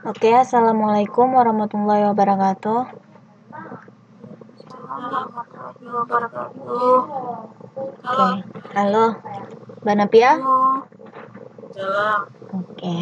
Oke, assalamualaikum warahmatullahi wabarakatuh. Warahmatullahi wabarakatuh. Oke, halo, Mbak Napia. Dalam Oke,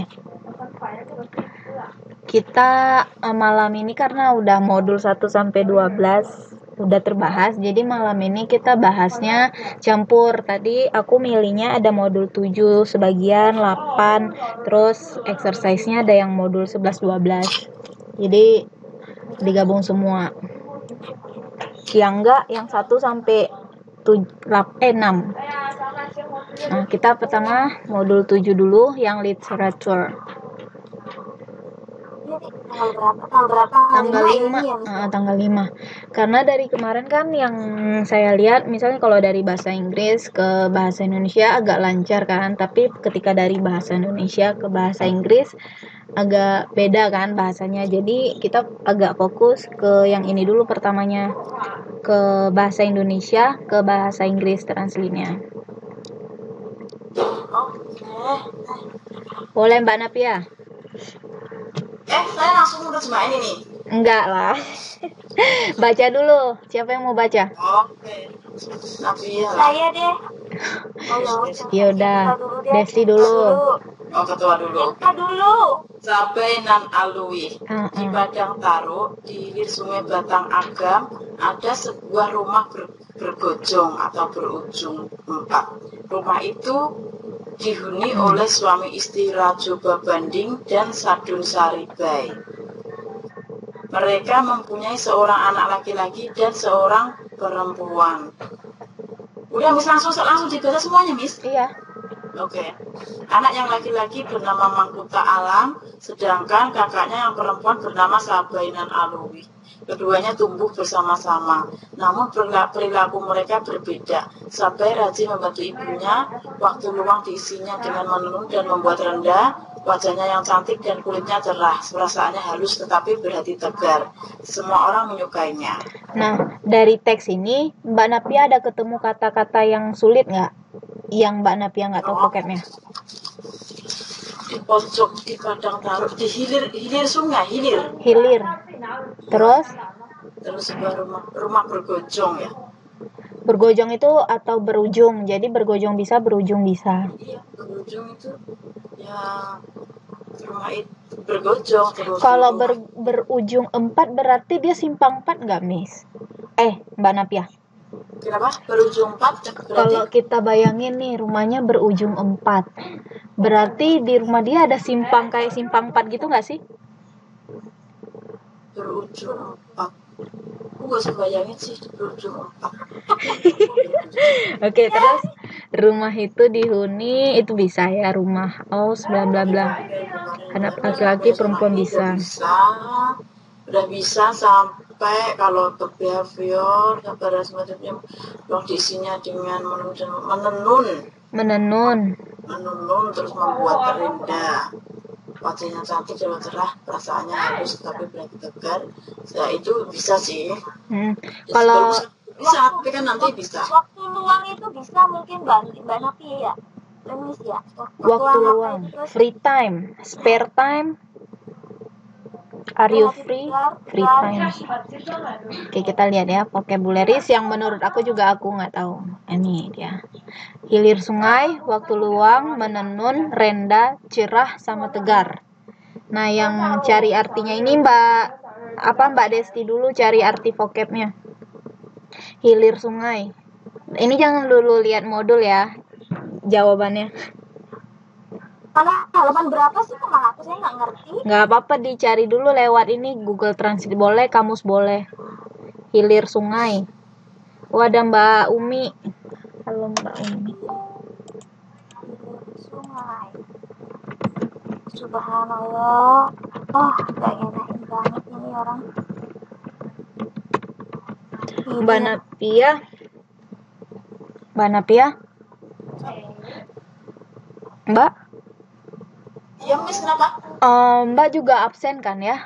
kita malam ini karena udah modul 1 sampai 12 udah terbahas, jadi malam ini kita bahasnya campur. Tadi aku milihnya ada modul 7 sebagian, 8, terus exercise-nya ada yang modul 11 12. Jadi digabung semua. Yang enggak yang 1 sampai 6. Nah, kita pertama modul 7 dulu yang literature. Tanggal 5. Tanggal 5. Karena dari kemarin kan yang saya lihat misalnya kalau dari bahasa Inggris ke bahasa Indonesia agak lancar kan, tapi ketika dari bahasa Indonesia ke bahasa Inggris agak beda kan bahasanya. Jadi kita agak fokus ke yang ini dulu pertamanya, ke bahasa Indonesia ke bahasa Inggris translate-nya. Boleh Mbak Napia? saya langsung menerjemahin ini. Enggak lah. Baca dulu. Siapa yang mau baca? Oke. Napia. Saya deh. Ya udah. Desti dulu. Oh, ketua dulu. Kita dulu. Sabai nan alui. Di Padang Taro, di hilir Sungai Batang Agam, ada sebuah rumah bergojong atau berujung 4. Rumah itu dihuni oleh suami istri Rajo Babanding dan Sadun Saribai. Mereka mempunyai seorang anak laki-laki dan seorang perempuan. Udah, Miss, langsung dibaca semuanya, Miss? Iya. Oke. Anak yang laki-laki bernama Mangkuta Alam, sedangkan kakaknya yang perempuan bernama Sabainan Alwi. Keduanya tumbuh bersama-sama, namun perilaku mereka berbeda. Sabai rajin membantu ibunya, waktu luang diisinya dengan menenun dan membuat rendah, wajahnya yang cantik dan kulitnya cerah, perasaannya halus tetapi berhati tegar. Semua orang menyukainya. Nah, dari teks ini, Mbak Napia ada ketemu kata-kata yang sulit nggak? Yang Mbak Napia nggak tahu vocabnya? Di pojok, di Padang Taro, di hilir sungai, hilir. Terus Sebuah rumah bergojong ya. bergojong itu atau berujung. Jadi bergojong bisa, berujung bisa. Iya, berujung itu ya rumah itu bergojong terus. Kalau berujung 4 berarti dia simpang 4 nggak, Miss? Mbak Napia. Kenapa? Berujung 4 berarti? Kalau kita bayangin nih rumahnya berujung 4. Berarti di rumah dia ada simpang kayak simpang 4 gitu nggak sih? Berujung 4. Aku gak usah bayangin sih berujung 4. Oke, terus rumah itu dihuni itu bisa ya, rumah aus bla bla bla. Anak laki-laki perempuan bisa. Udah bisa sampai kalau untuk behavior pada semacamnya yang diisinya dengan menenun terus membuat rendah, wajahnya cantik dan cerah, perasaannya halus tapi berarti tegar. Ya itu bisa sih. Kalau bisa, tapi kan nanti bisa. Waktu luang itu bisa mungkin Mbak Napi ya. Waktu luang, free time, spare time. Are you free? Free time. Oke, kita lihat ya vocabularies yang menurut aku juga aku nggak tahu. Ini dia. Hilir sungai, waktu luang, menenun, rendah, cerah, sama tegar. Nah, yang cari artinya ini Mbak Desti dulu cari arti vocabnya. Hilir sungai. Ini jangan dulu lihat modul ya jawabannya. Halaman berapa sih kemana? Aku saya nggak ngerti. Nggak apa-apa, dicari dulu lewat ini Google Translate boleh, kamus boleh. Hilir sungai. Ada Mbak Umi. Halo Mbak Umi. Sungai. Subhanallah. Gak enakin banget ini orang. Mbak Napia. Mbak? Iya, Miss, kenapa? Mbak juga absen kan ya?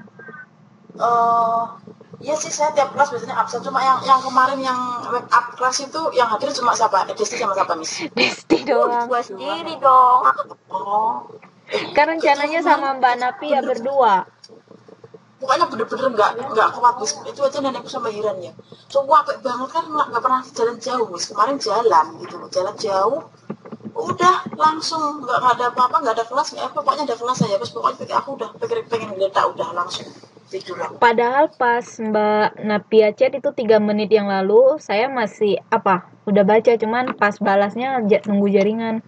Iya sih, saya tiap kelas biasanya absen. Cuma yang kemarin yang wake up kelas itu yang hadir cuma siapa? Desti sama siapa, Miss? Desti doang. Gua sendiri dong. Oh. Kan rencananya sama Mbak Napi ya berdua. Pokoknya bener-bener nggak kuat wis. Itu aja nenekku sama Hiran ya. So capek banget kan, nggak pernah jalan jauh wis. Kemarin jalan gitu, jalan jauh. Udah langsung nggak ada apa-apa, nggak ada kelas, nggak apa, pokoknya ada kelas aja. Terus pokoknya aku udah pengen ngeletak, udah langsung tidur. Padahal pas Mbak Napia chat itu 3 menit yang lalu saya masih udah baca, cuman pas balasnya nunggu jaringan.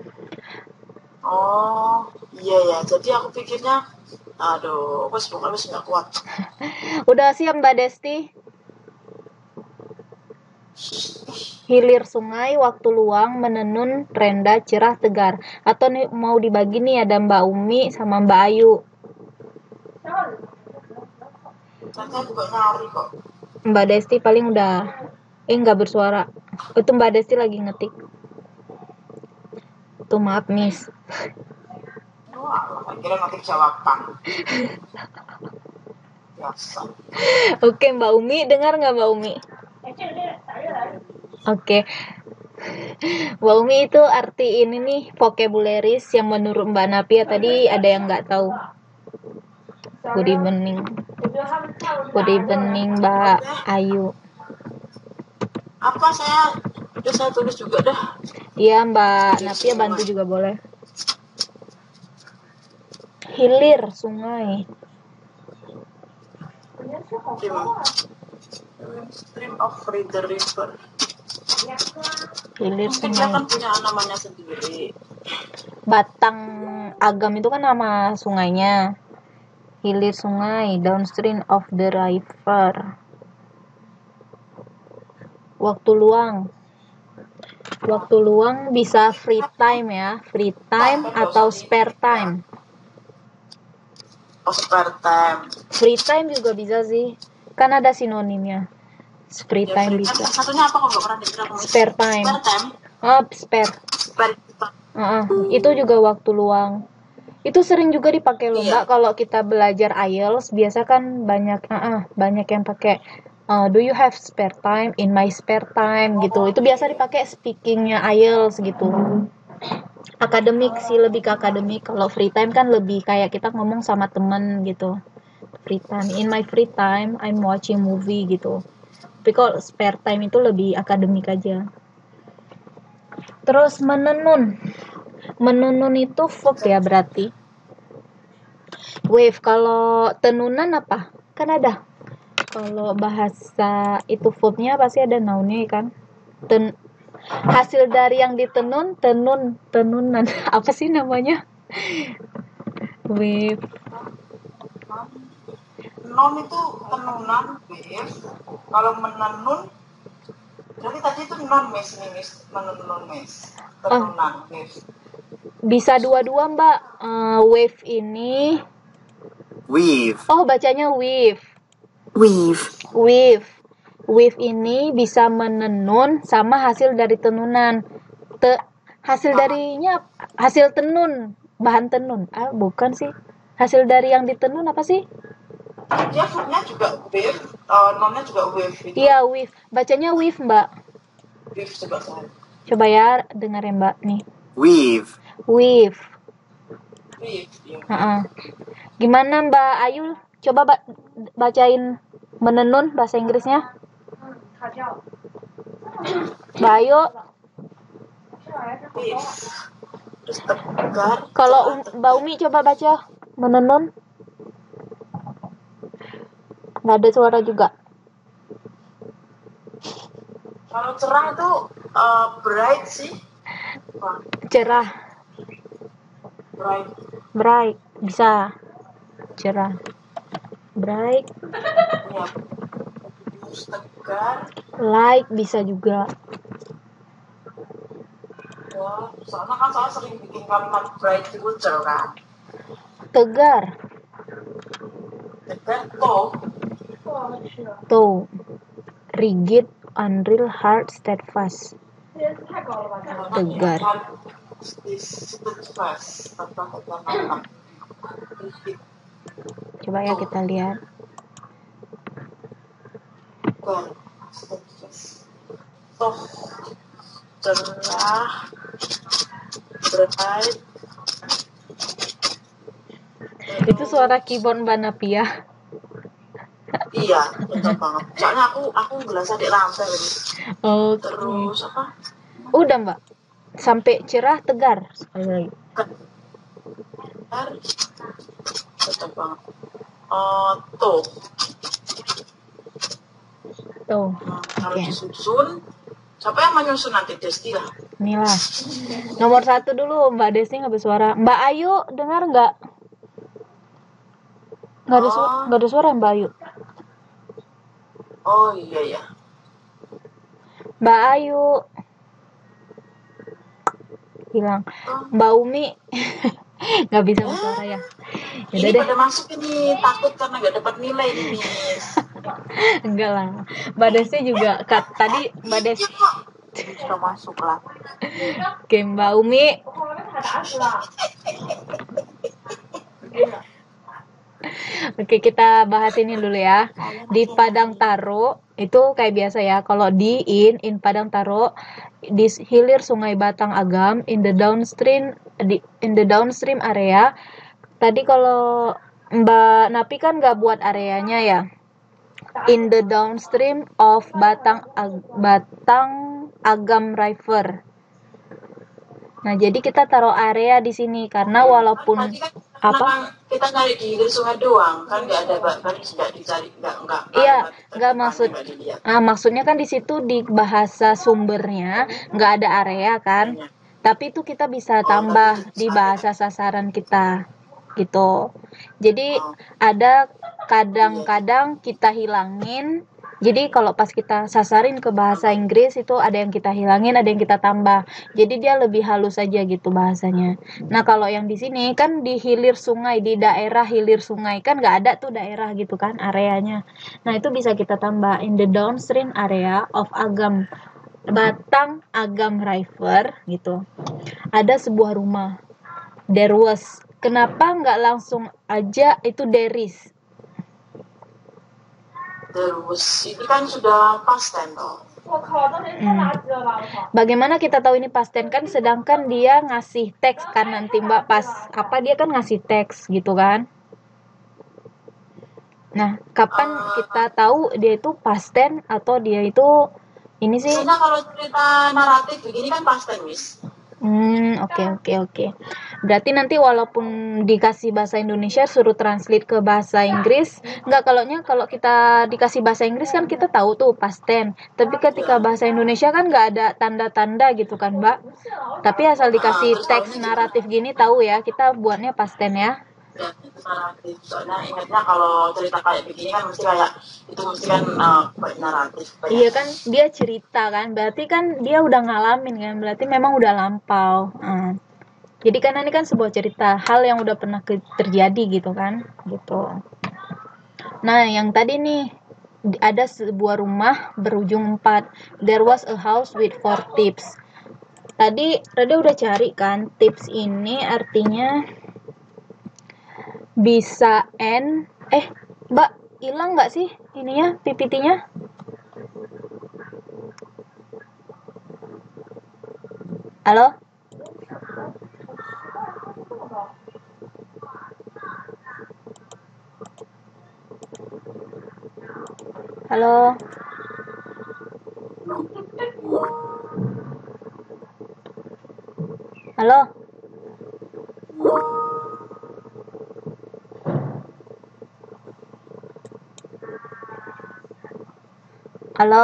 Oh iya ya, jadi aku pikirnya aduh, pokoknya nggak kuat. Udah siap Mbak Desti? Hilir sungai, waktu luang, menenun, renda, cerah, tegar. Atau nih, mau dibagi nih, ada Mbak Umi sama Mbak Ayu. Mbak Desti paling udah nggak bersuara. Itu Mbak Desti lagi ngetik. Tuh maaf Miss. Kira ngetik jawaban. Oke Mbak Umi, dengar nggak Mbak Umi? Oke. Mbak Umi itu arti ini nih vocabularies yang menurut Mbak Napia tadi ada yang nggak tahu. Good evening. Good evening Mbak Ayu. Apa saya tulis juga dah. Iya Mbak Napia bantu juga boleh. Hilir sungai. Stream of the river. Hilir sungai. Dia kan punya namanya sendiri. Batang Agam itu kan nama sungainya. Hilir sungai, downstream of the river. Waktu luang. Waktu luang bisa free time ya, free time atau spare time. Oh, spare time. Free time juga bisa sih, kan ada sinonimnya. Free time bisa. Satunya apa kok nggak pernah dikira? Spare time. Spare time. Spare. Itu juga waktu luang. Itu sering juga dipakai loh Mbak, kalau kita belajar IELTS biasa kan banyak yang pakai do you have spare time, in my spare time gitu. Itu biasa dipakai speakingnya IELTS gitu. Akademik sih, lebih ke akademik. Kalau free time kan lebih kayak kita ngomong sama temen gitu. Free time, in my free time I'm watching movie gitu. Tapi kalau spare time itu lebih akademik aja. Terus menenun itu verb ya berarti. Wave, kalau tenunan apa? Kan ada. Kalau bahasa itu verbnya pasti ada nounnya kan. Hasil dari yang ditenun, tenunan. Apa sih namanya? Wave. Non itu tenunan, wave. Kalau menenun, berarti tadi itu non mes nih, menenun mes. Tenunan, wave. Bisa dua-dua Mbak. Wave ini weave. Oh, bacanya weave. Weave. Weave ini bisa menenun sama hasil dari tenunan. Hasil darinya hasil tenun, bahan tenun. Bukan sih. Hasil dari yang ditenun apa sih? Dia verbnya juga weave, nonnya juga weave. Iya, weave. Bacanya weave, Mbak. Weave coba saya. Coba ya, dengar ya Mbak nih. Weave. Ya. Gimana Mbak Ayu? Coba bacain menenun bahasa Inggrisnya. Mbak Ayu. Kalau Mbak Umi coba baca menenun. Nggak ada suara juga. Kalau cerah itu bright sih. Cerah. Bright bisa. Cerah. Bright. Ya. Tegar. Light bisa juga. Ya, soalnya kan saya sering bikin kalimat bright itu cerah. Tegar. Tegar Tough. Rigid, unreal, hard, steadfast. Tegar. Coba ya kita lihat. Cerah, bright, Itu suara keyboard Mbak Napia. Iya, kenceng banget. Soalnya aku gelas adik lantai lagi. Oh. Terus apa? Udah Mbak. Sampai cerah tegar. Sekali lagi. Kenceng banget. Tuh. Kalau disusun, siapa yang menyusun nanti Desti lah. Inilah. Nomor 1 dulu Mbak Desti nggak bersuara. Mbak Ayu dengar nggak? Nggak ada suara Mbak Ayu. Oh iya ya. Mbak Ayu hilang. Mbak Umi nggak bisa bersuara ya. Ini pada masuk ini, takut karena nggak dapat nilai ini, Miss. Enggak lah. Mbak Desi juga tadi Mbak Desi bisa masuk lah. Oke, Mbak Umi. Oke, kita bahas ini dulu ya. Di Padang Taro itu kayak biasa ya. Kalau in Padang Taro di hilir Sungai Batang Agam in the downstream area. Tadi kalau Mbak Napi kan nggak buat areanya ya. In the downstream of Batang Agam River. Nah, jadi kita taruh area di sini karena walaupun kita cari di hilir sungai doang, kan nggak ada baris, nggak dicari, nggak. Iya, nggak maksudnya kan di situ di bahasa sumbernya nggak ada area kan, tapi itu kita bisa tambah di bahasa sasaran kita, gitu. Jadi ada kadang-kadang kita hilangin. Jadi kalau pas kita sasarin ke bahasa Inggris itu ada yang kita hilangin, ada yang kita tambah. Jadi dia lebih halus aja gitu bahasanya. Nah kalau yang di sini kan di hilir sungai, di daerah hilir sungai kan nggak ada tuh daerah gitu kan areanya. Nah itu bisa kita tambah in the downstream area of Batang Agam River gitu. Ada sebuah rumah. There was. Kenapa nggak langsung aja itu there is? Terus ini kan sudah past tense toh. Bagaimana kita tahu ini past tense kan sedangkan dia ngasih teks kan nanti Mbak pas apa dia kan ngasih teks gitu kan. Nah, kapan kita tahu dia itu past tense atau dia itu ini sih? Biasanya kalau cerita naratif begini kan past tense, Miss. Oke. Berarti nanti walaupun dikasih bahasa Indonesia suruh translate ke bahasa Inggris, kalau kita dikasih bahasa Inggris kan kita tahu tuh past tense. Tapi ketika bahasa Indonesia kan nggak ada tanda-tanda gitu kan, Mbak. Tapi asal dikasih teks naratif gini tahu ya, kita buatnya past tense ya. Naratif, soalnya ingatnya kalau cerita kayak begini kan mesti kayak itu mesti kan naratif. Iya kan dia cerita kan, berarti kan dia udah ngalamin kan, berarti memang udah lampau. Jadi karena ini kan sebuah cerita hal yang udah pernah terjadi gitu kan, gitu. Nah yang tadi nih ada sebuah rumah berujung 4. There was a house with 4 tips. Tadi Rada udah cari kan, tips ini artinya bisa Mbak hilang nggak sih ininya PPT-nya? Halo? Halo? Halo? Halo?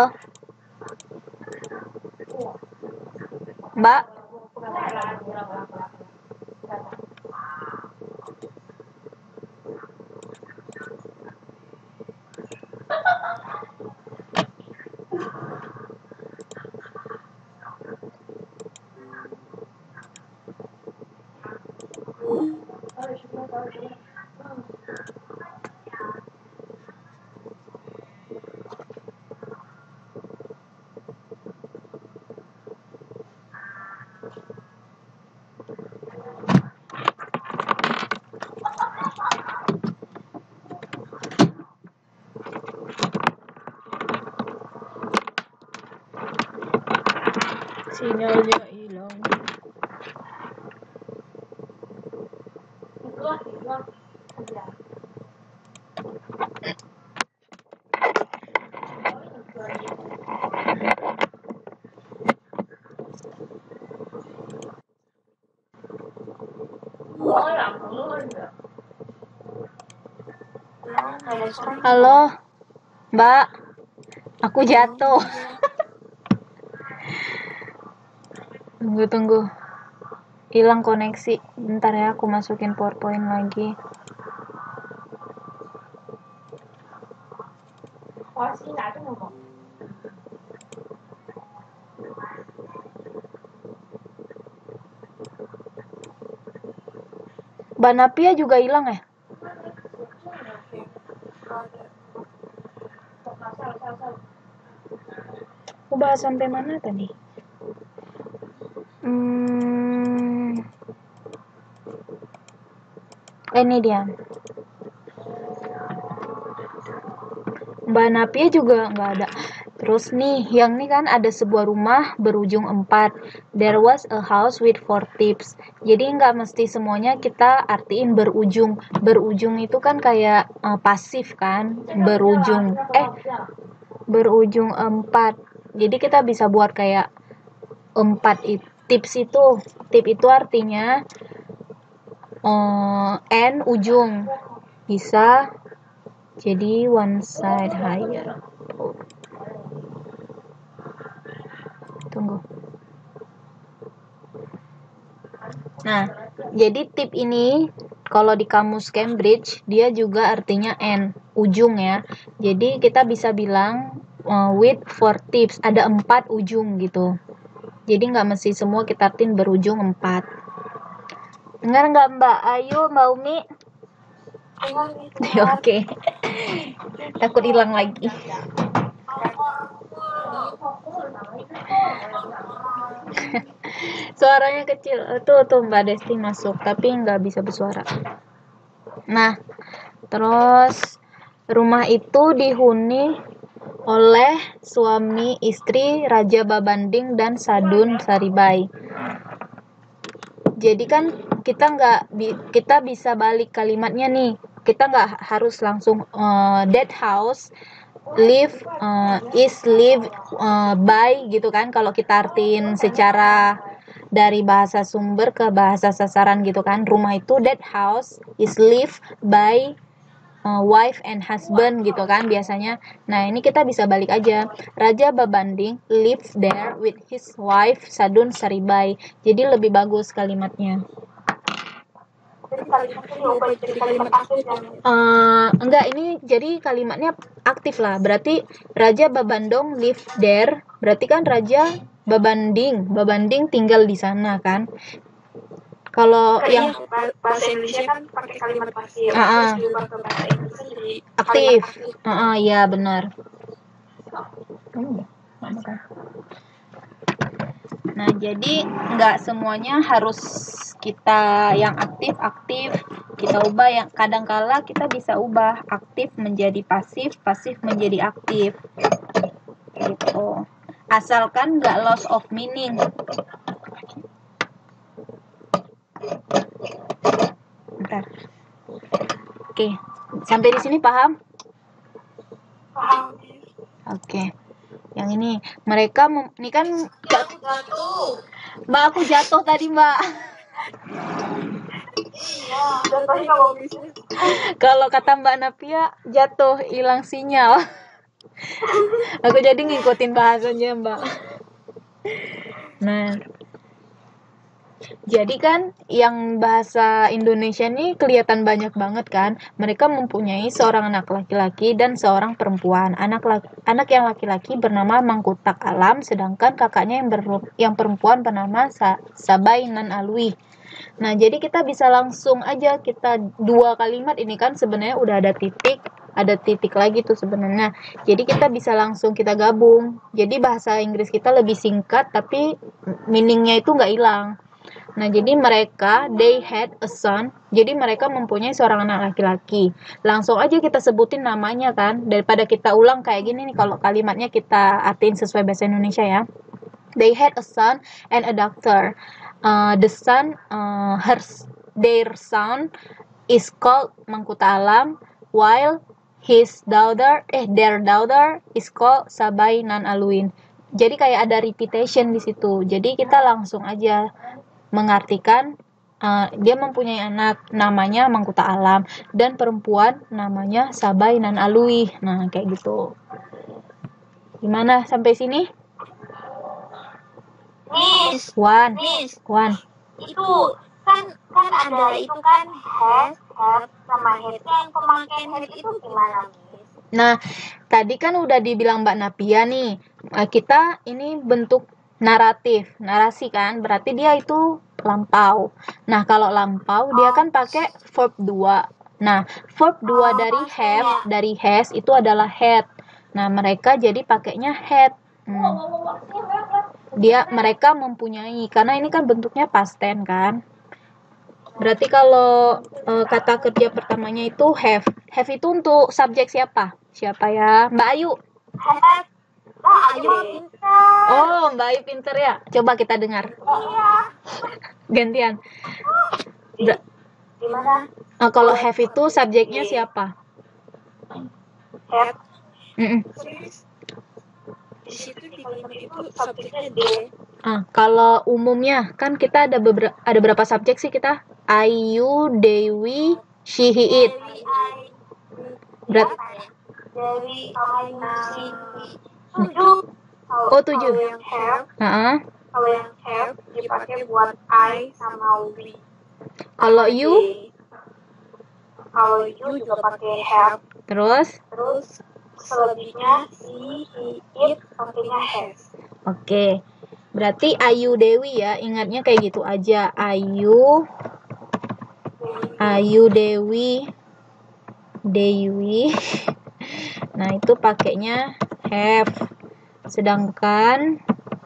Mbak? Sinyalnya hilang. Halo, Mbak. Aku jatuh. Tunggu. Hilang koneksi. Bentar ya, aku masukin PowerPoint lagi. Mbak Napia juga hilang ya? Aku bahas sampai mana tadi? Ini dia. Mbak Napia juga nggak ada. Terus nih, yang nih kan ada sebuah rumah berujung 4. There was a house with 4 tips. Jadi nggak mesti semuanya kita artiin berujung. Berujung itu kan kayak pasif kan? Berujung 4. Jadi kita bisa buat kayak 4 tips itu. Tip itu artinya n ujung. Bisa jadi one side higher. Tunggu. Nah, jadi tip ini kalau di kamus Cambridge dia juga artinya n, ujung ya. Jadi kita bisa bilang with 4 tips, ada 4 ujung gitu. Jadi nggak mesti semua kita artiin berujung 4. Dengar nggak Mbak Ayu, Mbak Umi? Oke. Takut hilang lagi. Suaranya kecil. Tuh Mbak Desti masuk, tapi nggak bisa bersuara. Nah, terus rumah itu dihuni oleh suami istri Raja Babanding dan Sadun Saribai. Jadi kan kita bisa balik kalimatnya nih. Kita nggak harus langsung that house live by gitu kan, kalau kita artiin secara dari bahasa sumber ke bahasa sasaran gitu kan. Rumah itu, that house is lived by wife and husband gitu kan biasanya. Nah, ini kita bisa balik aja. Raja Babanding lived there with his wife Sadun Saribai. Jadi lebih bagus kalimatnya. Enggak, ini jadi kalimatnya aktif lah. Berarti Raja Babandong live there. Berarti kan Raja Babanding tinggal di sana kan. Kalau yang bahasa Indonesia kan pakai kalimat pasif, terus diubah ke bahasa Inggris jadi aktif. Iya benar. Nah, jadi nggak semuanya harus kita yang aktif kita ubah. Yang kadangkala kita bisa ubah aktif menjadi pasif menjadi aktif gitu, asalkan nggak loss of meaning. Bentar. Oke, sampai di sini paham? Oke. Yang ini mereka ini kan Jatuh. Mbak, aku jatuh tadi, Mbak. Kalau kata Mbak Napia, jatuh, hilang sinyal. Aku jadi ngikutin bahasanya, Mbak. Nah, jadi kan yang bahasa Indonesia nih kelihatan banyak banget kan. Mereka mempunyai seorang anak laki-laki dan seorang perempuan. Anak yang laki-laki bernama Mangkutak Alam, sedangkan kakaknya yang perempuan bernama Sabai Nan Alwi. Nah, jadi kita bisa langsung aja kita dua kalimat ini kan sebenarnya udah ada titik lagi tuh sebenarnya. Jadi kita bisa langsung kita gabung. Jadi bahasa Inggris kita lebih singkat tapi meaningnya itu nggak hilang. Nah, jadi mereka, they had a son. Jadi mereka mempunyai seorang anak laki-laki. Langsung aja kita sebutin namanya kan. Daripada kita ulang kayak gini nih, kalau kalimatnya kita artiin sesuai bahasa Indonesia ya. They had a son and a daughter. The son, their son is called Mangkuta Alam, while their daughter is called Sabai Nan Alwin. Jadi kayak ada repetition di situ. Jadi kita langsung aja mengartikan dia mempunyai anak namanya Mangkuta Alam dan perempuan namanya Sabai Nan Alui. Nah, kayak gitu. Gimana sampai sini? Miss, One. itu kan ada itu kan has, have sama had. Yang pemakaian had itu gimana, Miss? Nah, tadi kan udah dibilang Mbak Napia nih, kita ini bentuk narasi kan, berarti dia itu lampau. Nah, kalau lampau dia kan pakai verb 2. Nah, verb 2 dari have, dari has itu adalah had. Nah, mereka jadi pakainya had. Mereka mempunyai, karena ini kan bentuknya past tense kan. Berarti kalau kata kerja pertamanya itu have. Have itu untuk subjek siapa? Siapa ya? Mbak Ayu. Have. Ayu pintar. Oh, Mbak Ayu pintar ya. Coba kita dengar. Iya. Gantian. Gimana? Kalau have itu subjeknya siapa? Have. Di situ di kalimat itu subjeknya D. Kalau umumnya kan kita ada berapa subjek sih kita? Ayu, Dewi, she, he, it. Dewi, Ayu, she, 7. Oh, 7. Kalau yang have dipakai buat I sama we. Kalau you? Kalau you juga pakai have. Terus Selebihnya she, he, it pakainya has. Oke. Berarti Ayu Dewi ya, ingatnya kayak gitu aja. Ayu Dewi. Nah, itu pakainya have. Sedangkan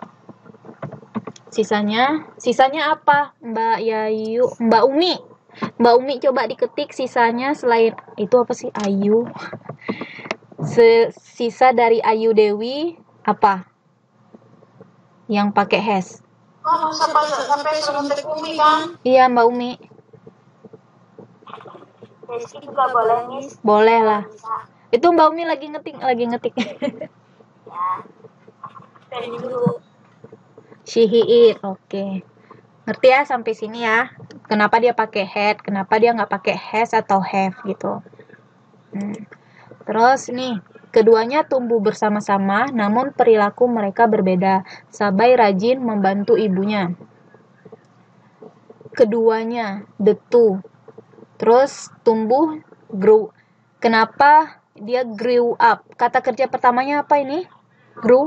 sisanya apa? Mbak Yayu, Mbak Umi coba diketik sisanya selain itu apa sih? Ayu. Sisa dari Ayu Dewi apa? Yang pakai has. Sampai suntik Umi kan? Iya, Mbak Umi. Rizky juga boleh, Miss. Boleh lah. Itu Mbak Umi lagi ngetik. Ya. Dari dulu. She, he, it. Oke. Ngerti ya sampai sini ya? Kenapa dia pakai had? Kenapa dia nggak pakai has atau have gitu? Terus nih, keduanya tumbuh bersama-sama, namun perilaku mereka berbeda. Sabai rajin membantu ibunya. Keduanya, the two. Terus tumbuh, grow. Kenapa dia grew up? Kata kerja pertamanya apa ini? Grow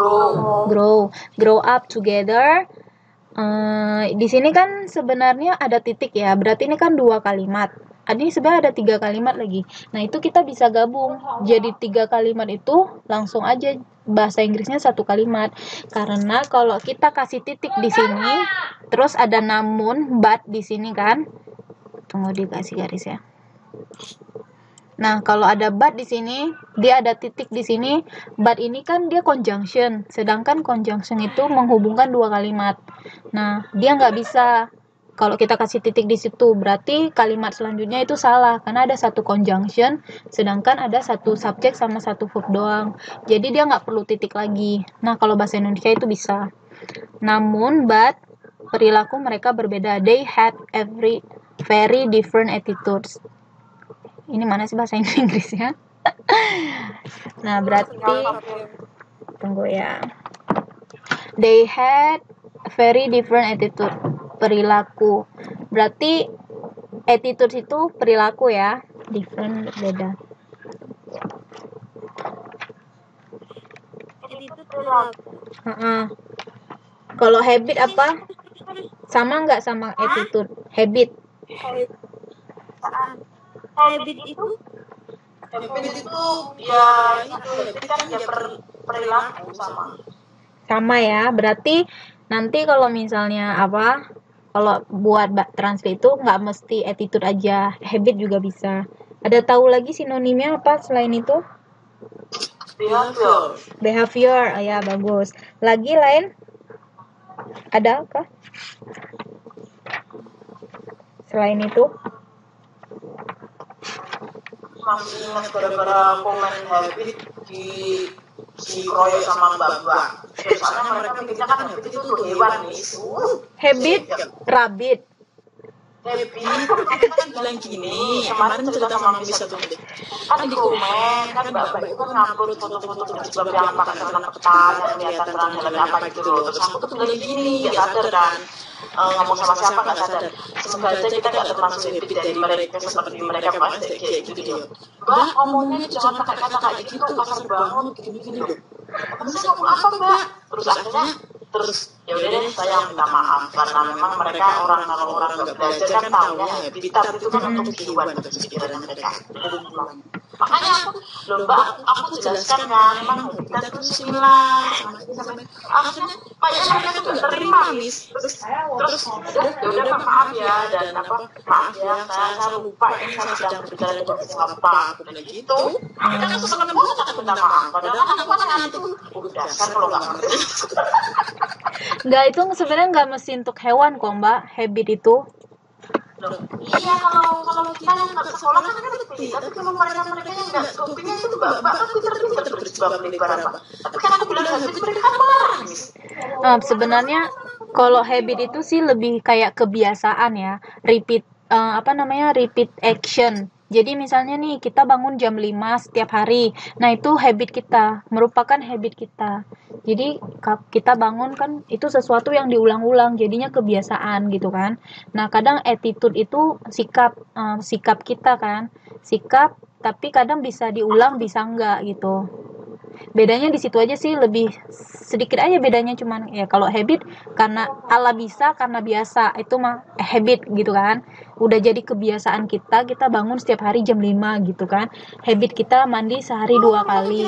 up together. Di sini kan sebenarnya ada titik ya, berarti ini kan 2 kalimat. Ini sebenarnya ada 3 kalimat lagi. Nah, itu kita bisa gabung jadi 3 kalimat itu langsung aja bahasa Inggrisnya 1 kalimat. Karena kalau kita kasih titik di sini, terus ada namun, but di sini kan, tunggu dikasih garis ya. Nah, kalau ada but di sini, dia ada titik di sini. But ini kan dia conjunction, sedangkan conjunction itu menghubungkan 2 kalimat. Nah, dia nggak bisa kalau kita kasih titik di situ, berarti kalimat selanjutnya itu salah karena ada 1 conjunction, sedangkan ada 1 subjek sama 1 verb doang. Jadi dia nggak perlu titik lagi. Nah, kalau bahasa Indonesia itu bisa. Namun, but perilaku mereka berbeda. They had very different attitudes. Ini mana sih bahasa Inggrisnya? Nah, berarti tunggu ya. They had very different attitude. Perilaku. Berarti attitude itu perilaku ya. Different berbeda. Attitude perilaku. Kalau habit apa? Sama nggak sama attitude? Habit. Habit itu ya itu kan ya perilaku sama ya. Berarti nanti kalau misalnya kalau buat translate itu nggak mesti attitude aja, habit juga bisa. Ada tahu lagi sinonimnya apa selain itu? Behavior. Ya, bagus. Lagi lain? Ada apa? Selain itu? Masih ingat gara-gara komen habit si Kroyo sama Mbak. Soalnya mereka pikirnya kan habit itu hewan nih. Habit, rabbit. Happy, kita kan bilang gini, kemarin cerita sama Miss satu menit. Kan di komen, kan Mbak itu kan upload foto-foto berjilbab yang pakai celana ketat, yang kelihatan terang apa gitu. Terus aku tuh bilang gini, nggak sadar kan, ngomong sama siapa nggak sadar. Semoga aja kita nggak termasuk habit dari mereka seperti mereka pas kayak gitu dia. Mbak ngomongnya jangan pakai kata kayak gitu, kasar banget, gini-gini loh. Maksudnya ngomong apa Mbak? Terus ya udah deh saya minta maaf karena memang mereka kalau orang nggak belajar kan tahunya habitat itu kan untuk kehidupan untuk pikiran mereka. Makanya aku jelaskan kan memang habitat itu similar sama akhirnya banyak mereka tuh nggak terima Miss. Terus ya udah maaf ya dan maaf ya saya lupa ini saya sedang berbicara dengan siapa aku bilang gitu. Kan aku senang banget aku minta maaf padahal kan aku nanti udah dasar kalau nggak ngerti. Enggak, itu sebenarnya nggak mesti untuk hewan kok Mbak, habit itu. Iya, kalau kita yang nggak ke sekolah kan ngerti, tapi kalau mereka yang nggak kupingnya itu mbak kan pintar-pintar berjilbab lebar apa. Tapi kan aku bilang habit mereka kan marah, Miss. Sebenarnya kalau habit itu sih lebih kayak kebiasaan ya, repeat repeat action. Jadi misalnya nih kita bangun jam 5 setiap hari. Nah, itu habit kita, merupakan habit kita. Jadi kita bangun kan itu sesuatu yang diulang-ulang, jadinya kebiasaan gitu kan. Nah, kadang attitude itu sikap kita kan. Sikap tapi kadang bisa diulang, bisa enggak gitu. Bedanya di situ aja sih, lebih sedikit aja bedanya, cuman ya kalau habit karena ala bisa karena biasa itu mah habit gitu kan, udah jadi kebiasaan kita bangun setiap hari jam 5 gitu kan, habit kita mandi sehari 2 kali.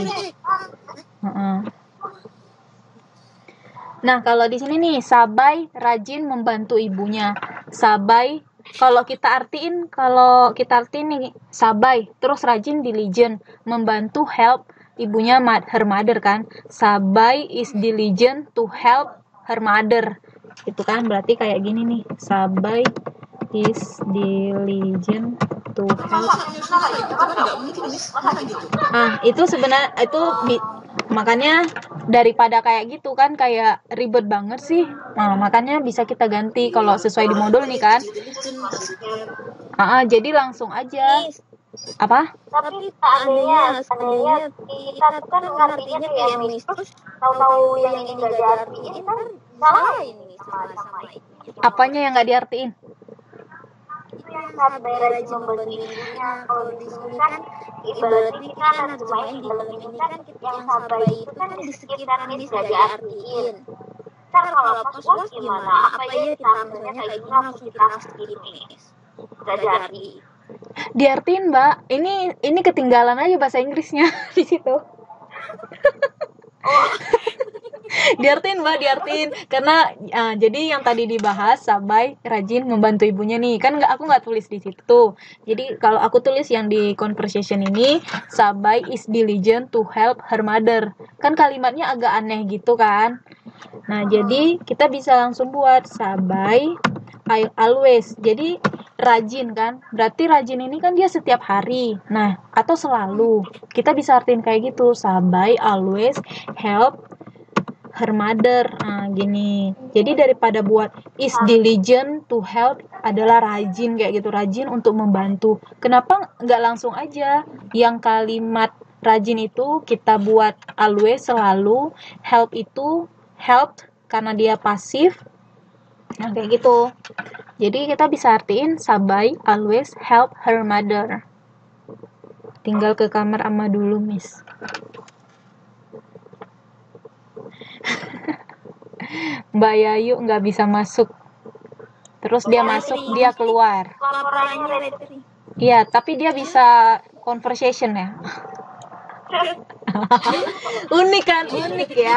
Nah, kalau di sini nih Sabai rajin membantu ibunya. Sabai kalau kita artiin nih Sabai terus rajin, diligent, membantu, help ibunya her mother kan. Sabai is diligent to help her mother. Itu kan berarti kayak gini nih. Sabai is diligent to help. Itu sebenarnya itu makanya daripada kayak gitu kan kayak ribet banget sih. Nah, makanya bisa kita ganti kalau sesuai di modul nih kan. Jadi langsung aja. Apa? Tapi seandainya kita kan ngertinya kayak Miss, terus tahu-tahu yang ini nggak diartiin kan salah ini sama itu. Apanya yang nggak diartiin? Yang Sabai rajin membantu ibunya. Kalau di sini kan ibaratnya kita nerjemahin di dalam ini kan yang Sabai itu kan di sekitar Miss nggak diartiin. Kan kalau pas was gimana? Apa ya kita misalnya kayak gini langsung kita skip Miss? Nggak diartiin. Diartiin Mbak, ini ketinggalan aja bahasa Inggrisnya di situ. Diartiin Mbak, karena jadi yang tadi dibahas Sabai rajin membantu ibunya nih kan, aku nggak tulis di situ. Jadi kalau aku tulis yang di conversation ini Sabai is diligent to help her mother, kan kalimatnya agak aneh gitu kan. Nah, jadi kita bisa langsung buat Sabai I always, jadi rajin kan, berarti rajin ini kan dia setiap hari, nah atau selalu, kita bisa artiin kayak gitu, Sabai always help her mother. Gini, jadi daripada buat is diligent to help adalah rajin kayak gitu, rajin untuk membantu. Kenapa nggak langsung aja yang kalimat rajin itu kita buat always, selalu, help itu helped karena dia pasif. Nah, kayak gitu. Jadi kita bisa artiin Sabai always help her mother. Tinggal ke kamar ama dulu, Miss. Mbak Yayu nggak bisa masuk. Terus dia masuk, dia keluar. Iya, tapi dia bisa conversation ya. Unik kan, unik ya.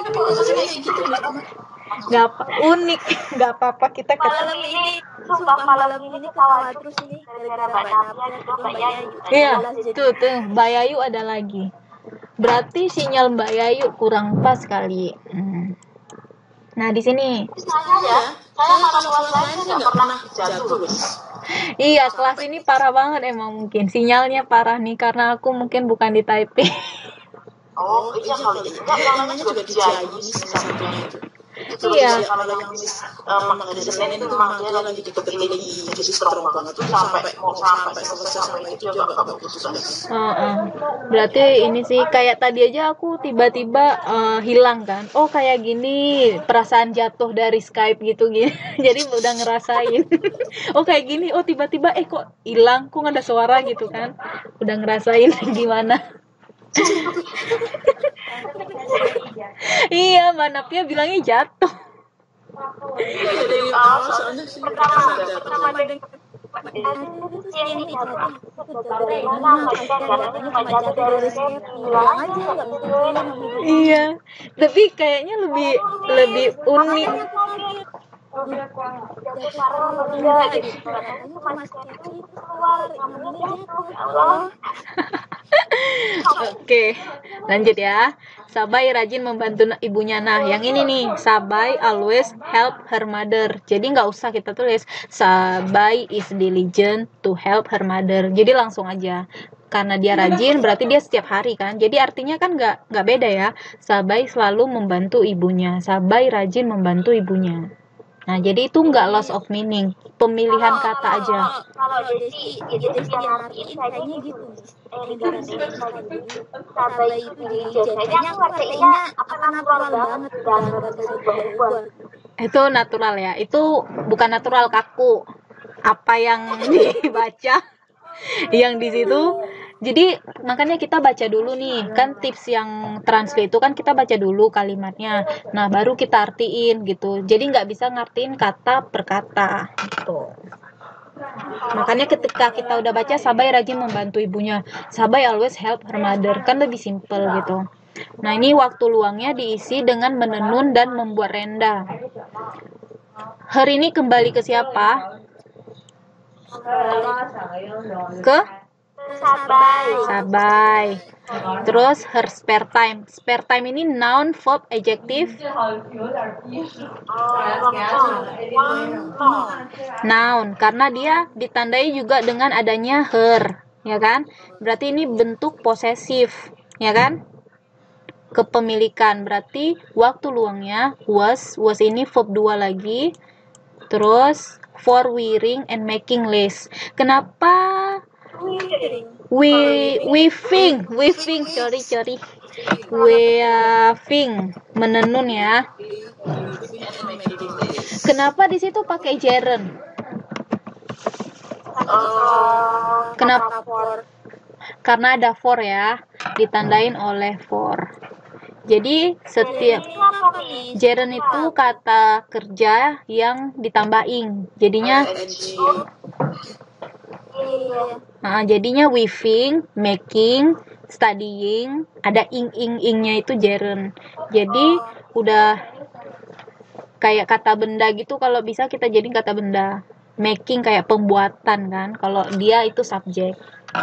Nggak apa-apa kita malam ini kawal terus ini gara-gara Mbak Yayu. Iya, tuh Mbak Yayu ada lagi. Berarti sinyal Mbak Yayu kurang pas kali. Nah, di sini. Saya nggak pernah jatuh. Iya, kelas ini parah banget emang, mungkin sinyalnya parah nih karena aku mungkin bukan di Taipei. Oh, iya kali. Enggak, juga dijayi satunya itu. Itu Iya. kalau yang hari Senin itu memang dia lagi dikelilingi, jadi strong banget tuh sampai selesai sampai itu dia nggak bagus guys. Berarti ini sih kayak tadi aja aku tiba-tiba hilang kan. Oh kayak gini perasaan jatuh dari Skype gitu gini. Jadi udah ngerasain. Oh kayak gini. Oh tiba-tiba kok hilang, kok nggak ada suara gitu kan. Udah ngerasain gimana. Iya, Mbak Napia bilangnya jatuh. Dari awal soalnya sih pertama Iya, tapi kayaknya lebih unik. Oke, lanjut ya. Sabai rajin membantu ibunya. Nah, yang ini nih, Sabai always help her mother. Jadi nggak usah kita tulis Sabai is diligent to help her mother. Jadi langsung aja. Karena dia rajin, berarti dia setiap hari kan. Jadi artinya kan nggak beda ya. Sabai selalu membantu ibunya. Sabai rajin membantu ibunya. Nah, jadi itu nggak loss of meaning. Pemilihan kata aja. Kalau Desi yang artiin kayaknya gitu. Sabai itu diligent. Kayaknya aku artinya apa natural banget. Nggak bisa diubah. Itu natural ya. Itu bukan natural, kaku. Apa yang dibaca yang di situ. Jadi makanya kita baca dulu nih, kan tips yang translate itu kan kita baca dulu kalimatnya, nah baru kita artiin gitu. Jadi nggak bisa ngartiin kata per kata gitu. Makanya ketika kita udah baca Sabai rajin membantu ibunya, Sabai always help her mother, kan lebih simple gitu. Nah ini waktu luangnya diisi dengan menenun dan membuat renda. Hari ini kembali ke siapa? Ke Sabai. Terus her spare time. Spare time ini noun, verb, adjective. Noun, karena dia ditandai juga dengan adanya her, ya kan? Berarti ini bentuk posesif, ya kan? Kepemilikan. Berarti waktu luangnya was ini verb 2 lagi. Terus for wearing and making lace. Kenapa weaving, menenun ya. Kenapa di situ pakai gerund? Kenapa? Karena ada for ya, ditandain oleh for. Jadi setiap gerund itu kata kerja yang ditambahin. Jadinya weaving, making, studying, ada ing-ing-ingnya itu gerund. Jadi udah kayak kata benda gitu, kalau bisa kita jadiin kata benda. Making kayak pembuatan kan, kalau dia itu subjek.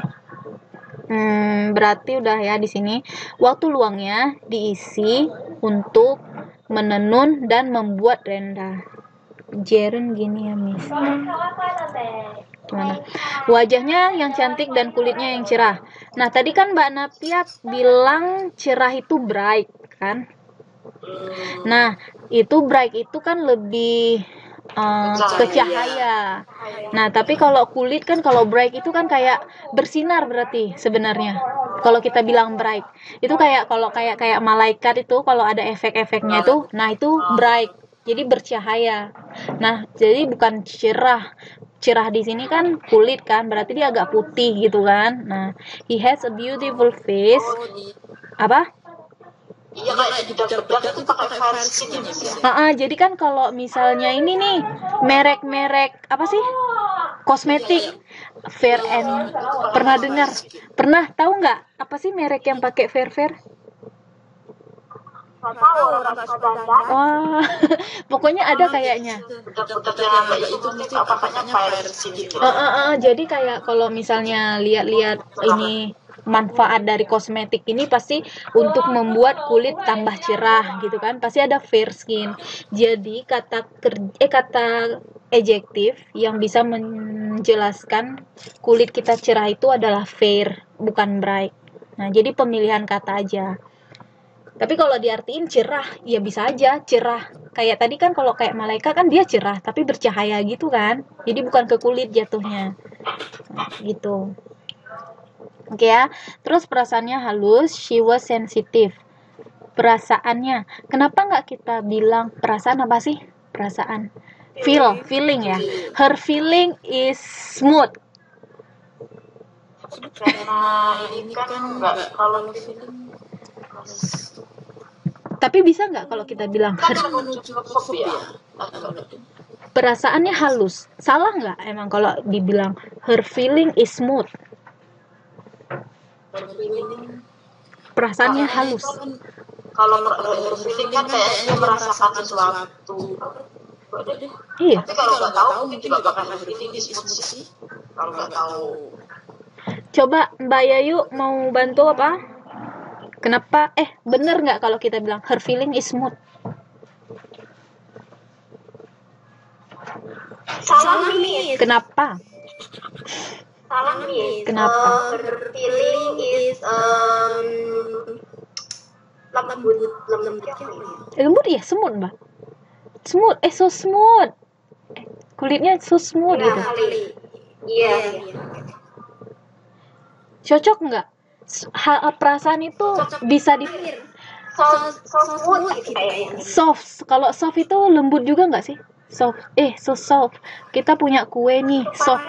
Berarti udah ya di sini. Waktu luangnya diisi untuk menenun dan membuat renda. Gerund gini ya, Miss. Gimana? Wajahnya yang cantik dan kulitnya yang cerah. Nah, tadi kan Mbak Napia bilang cerah itu bright, kan? Nah, itu bright itu kan lebih ke cahaya. Nah, tapi kalau kulit kan, kalau bright itu kan kayak bersinar berarti sebenarnya. Kalau kita bilang bright, itu kayak kalau kayak malaikat itu kalau ada efek-efeknya itu, nah itu bright. Jadi bercahaya. Nah, jadi bukan cerah. Cerah di sini kan kulit kan, berarti dia agak putih gitu kan. Nah, he has a beautiful face. Apa? Iya, kayak di bedak itu pakai versi ini. Jadi kan kalau misalnya ini nih merek apa sih? Kosmetik. Fair and pernah dengar? Pernah tahu nggak apa sih merek yang pakai fair? Wah, pokoknya ada kayaknya. Jadi kayak kalau misalnya lihat-lihat ini manfaat dari kosmetik ini pasti untuk membuat kulit tambah cerah gitu kan, pasti ada fair skin. Jadi kata adjektif yang bisa menjelaskan kulit kita cerah itu adalah fair, bukan bright. Nah, jadi pemilihan kata aja. Tapi kalau diartiin cerah, ya bisa aja cerah. Kayak tadi kan kalau kayak malaika kan dia cerah, tapi bercahaya gitu kan. Jadi bukan ke kulit jatuhnya. Nah, gitu. Oke ya. Terus perasaannya halus, she was sensitive. Perasaannya. Kenapa nggak kita bilang perasaan apa sih? Perasaan. Feeling ya. Her feeling is smooth. Karena ini kan nggak, kalau feeling Tapi bisa nggak kalau kita bilang kan menuju ke verb ya. perasaannya halus? Salah nggak emang kalau dibilang her feeling is smooth? Perasaannya halus. Kalau feeling kan kayaknya merasakan sesuatu. Iya. Tapi kalau nggak tahu mungkin juga bakal feeling is smooth sih. Kalau nggak tahu. Coba Mbak Yayu mau bantu apa? Kenapa? Bener nggak kalau kita bilang her feeling is smooth? Salah Miss. Kenapa? Salah Miss. Kenapa? Her feeling is lembut ya. Lembut ya, smooth Mbak. Smooth, so smooth. Kulitnya so smooth gitu. Iya. Cocok nggak? Perasaan itu bisa di So smooth gitu kayaknya. soft. Kalau soft itu lembut juga nggak sih? Soft. So soft. Kita punya kue nih, soft.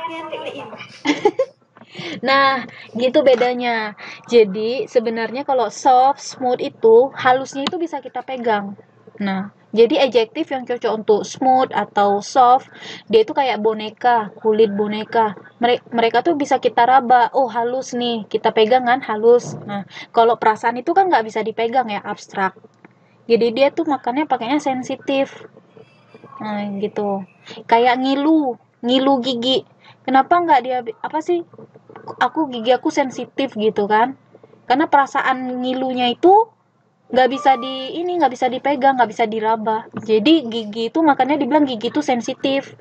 Nah, gitu bedanya. Jadi sebenarnya kalau soft, smooth itu halusnya itu bisa kita pegang. Nah, jadi adjektif yang cocok untuk smooth atau soft, dia itu kayak boneka, kulit boneka. Mereka tuh bisa kita raba. Oh, halus nih, kita pegang kan halus. Nah, kalau perasaan itu kan nggak bisa dipegang ya, abstrak. Jadi dia tuh makanya pakainya sensitif. Nah, gitu. Kayak ngilu gigi. Kenapa nggak dia apa sih? Gigi aku sensitif gitu kan? Karena perasaan ngilunya itu nggak bisa dipegang, nggak bisa diraba. Jadi gigi itu makanya dibilang gigi itu sensitif.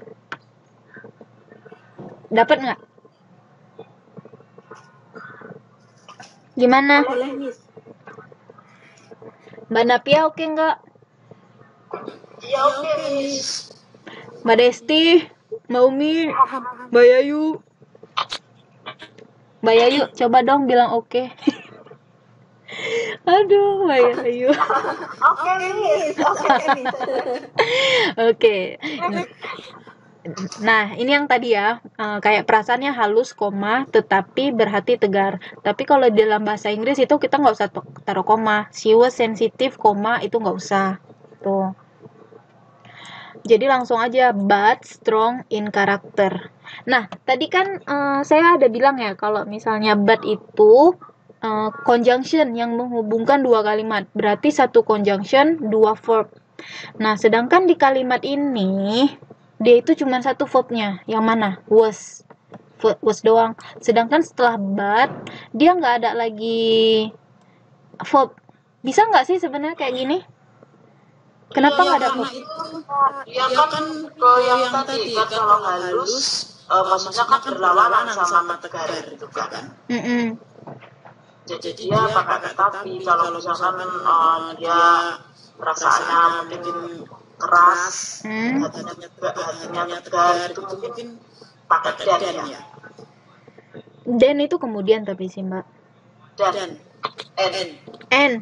Dapat nggak? Gimana? Boleh, Miss. Mbak Napia oke nggak? Ya oke, Miss. Mbak Desti, Mbak Umi, Mbak Yayu. Mbak Yayu, coba dong bilang oke. Aduh, Mbak Yayu. Oke, Miss. Oke. Nah, ini yang tadi ya, kayak perasaannya halus, koma, tetapi berhati tegar. Tapi kalau dalam bahasa Inggris itu kita nggak usah taruh koma. She was sensitive, koma, itu nggak usah. Tuh. Jadi langsung aja, but strong in character. Nah, tadi kan saya ada bilang ya, kalau misalnya but itu conjunction yang menghubungkan dua kalimat. Berarti satu conjunction, dua verb. Nah, sedangkan di kalimat ini, dia itu cuma satu verbnya. Yang mana? Was doang. Sedangkan setelah but, dia nggak ada lagi verb. Bisa nggak sih sebenarnya kayak gini? Kenapa nggak ada verb? Ya kan ke yang tadi kan kalau halus, maksudnya kan berlawanan sama tegar gitu kan. Jadi dia pakai tapi kalau misalkan dia perasaannya mungkin keras, hatinya tegar, itu mungkin pakai dan ya. Dan itu kemudian tapi sih Mbak. Dan N.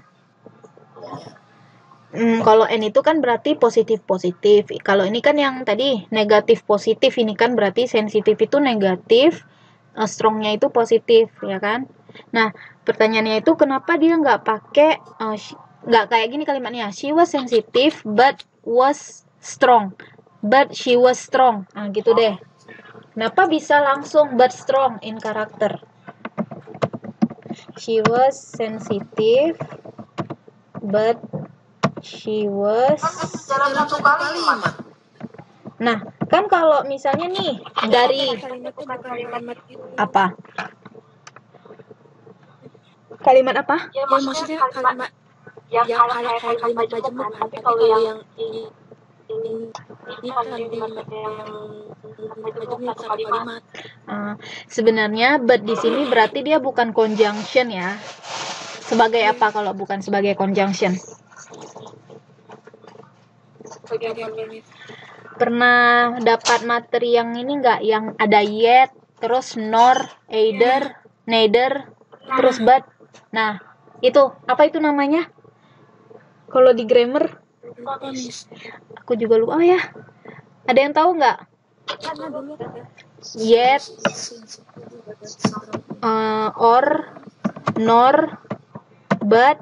Kalau N itu kan berarti positif. Kalau ini kan yang tadi negatif positif, ini kan berarti sensitif itu negatif, strongnya itu positif, ya kan? Nah, pertanyaannya itu kenapa dia nggak pakai nggak kayak gini kalimatnya? She was sensitive but was strong. But she was strong. Nah, gitu deh. Kenapa bisa langsung but strong in character? She was sensitive but she was dalam satu kalimat. Nah, kan kalau misalnya nih dari apa? Kalimat apa? Ya, maksudnya kalimat yang kalimat majemuk. Tapi kalau yang ini kalimat satu kalimat. Sebenarnya but di sini berarti dia bukan conjunction ya. Sebagai apa kalau bukan sebagai conjunction? Pernah dapat materi yang ini nggak? Yang ada yet, terus nor, either, neither, terus but. Nah, itu apa itu namanya? Kalau di grammar? Aku juga lupa. Oh ya, ada yang tahu nggak? Yet, or, nor, but.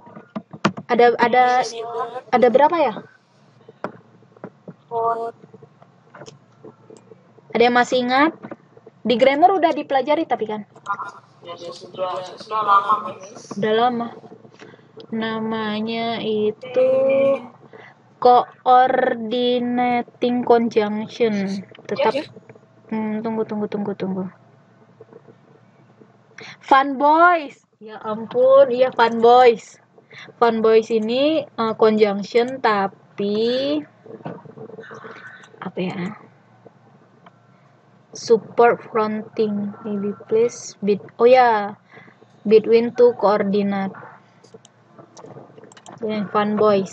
Ada berapa ya? Ada yang masih ingat? Di grammar udah dipelajari tapi kan? Sudah lama, Miss. Udah lama. Namanya itu coordinating conjunction. Tetap tunggu. Fun boys. Ya ampun, iya fun boys. Fun boys ini conjunction tapi apa ya? Support fronting, maybe place between two coordinate. Fun boys.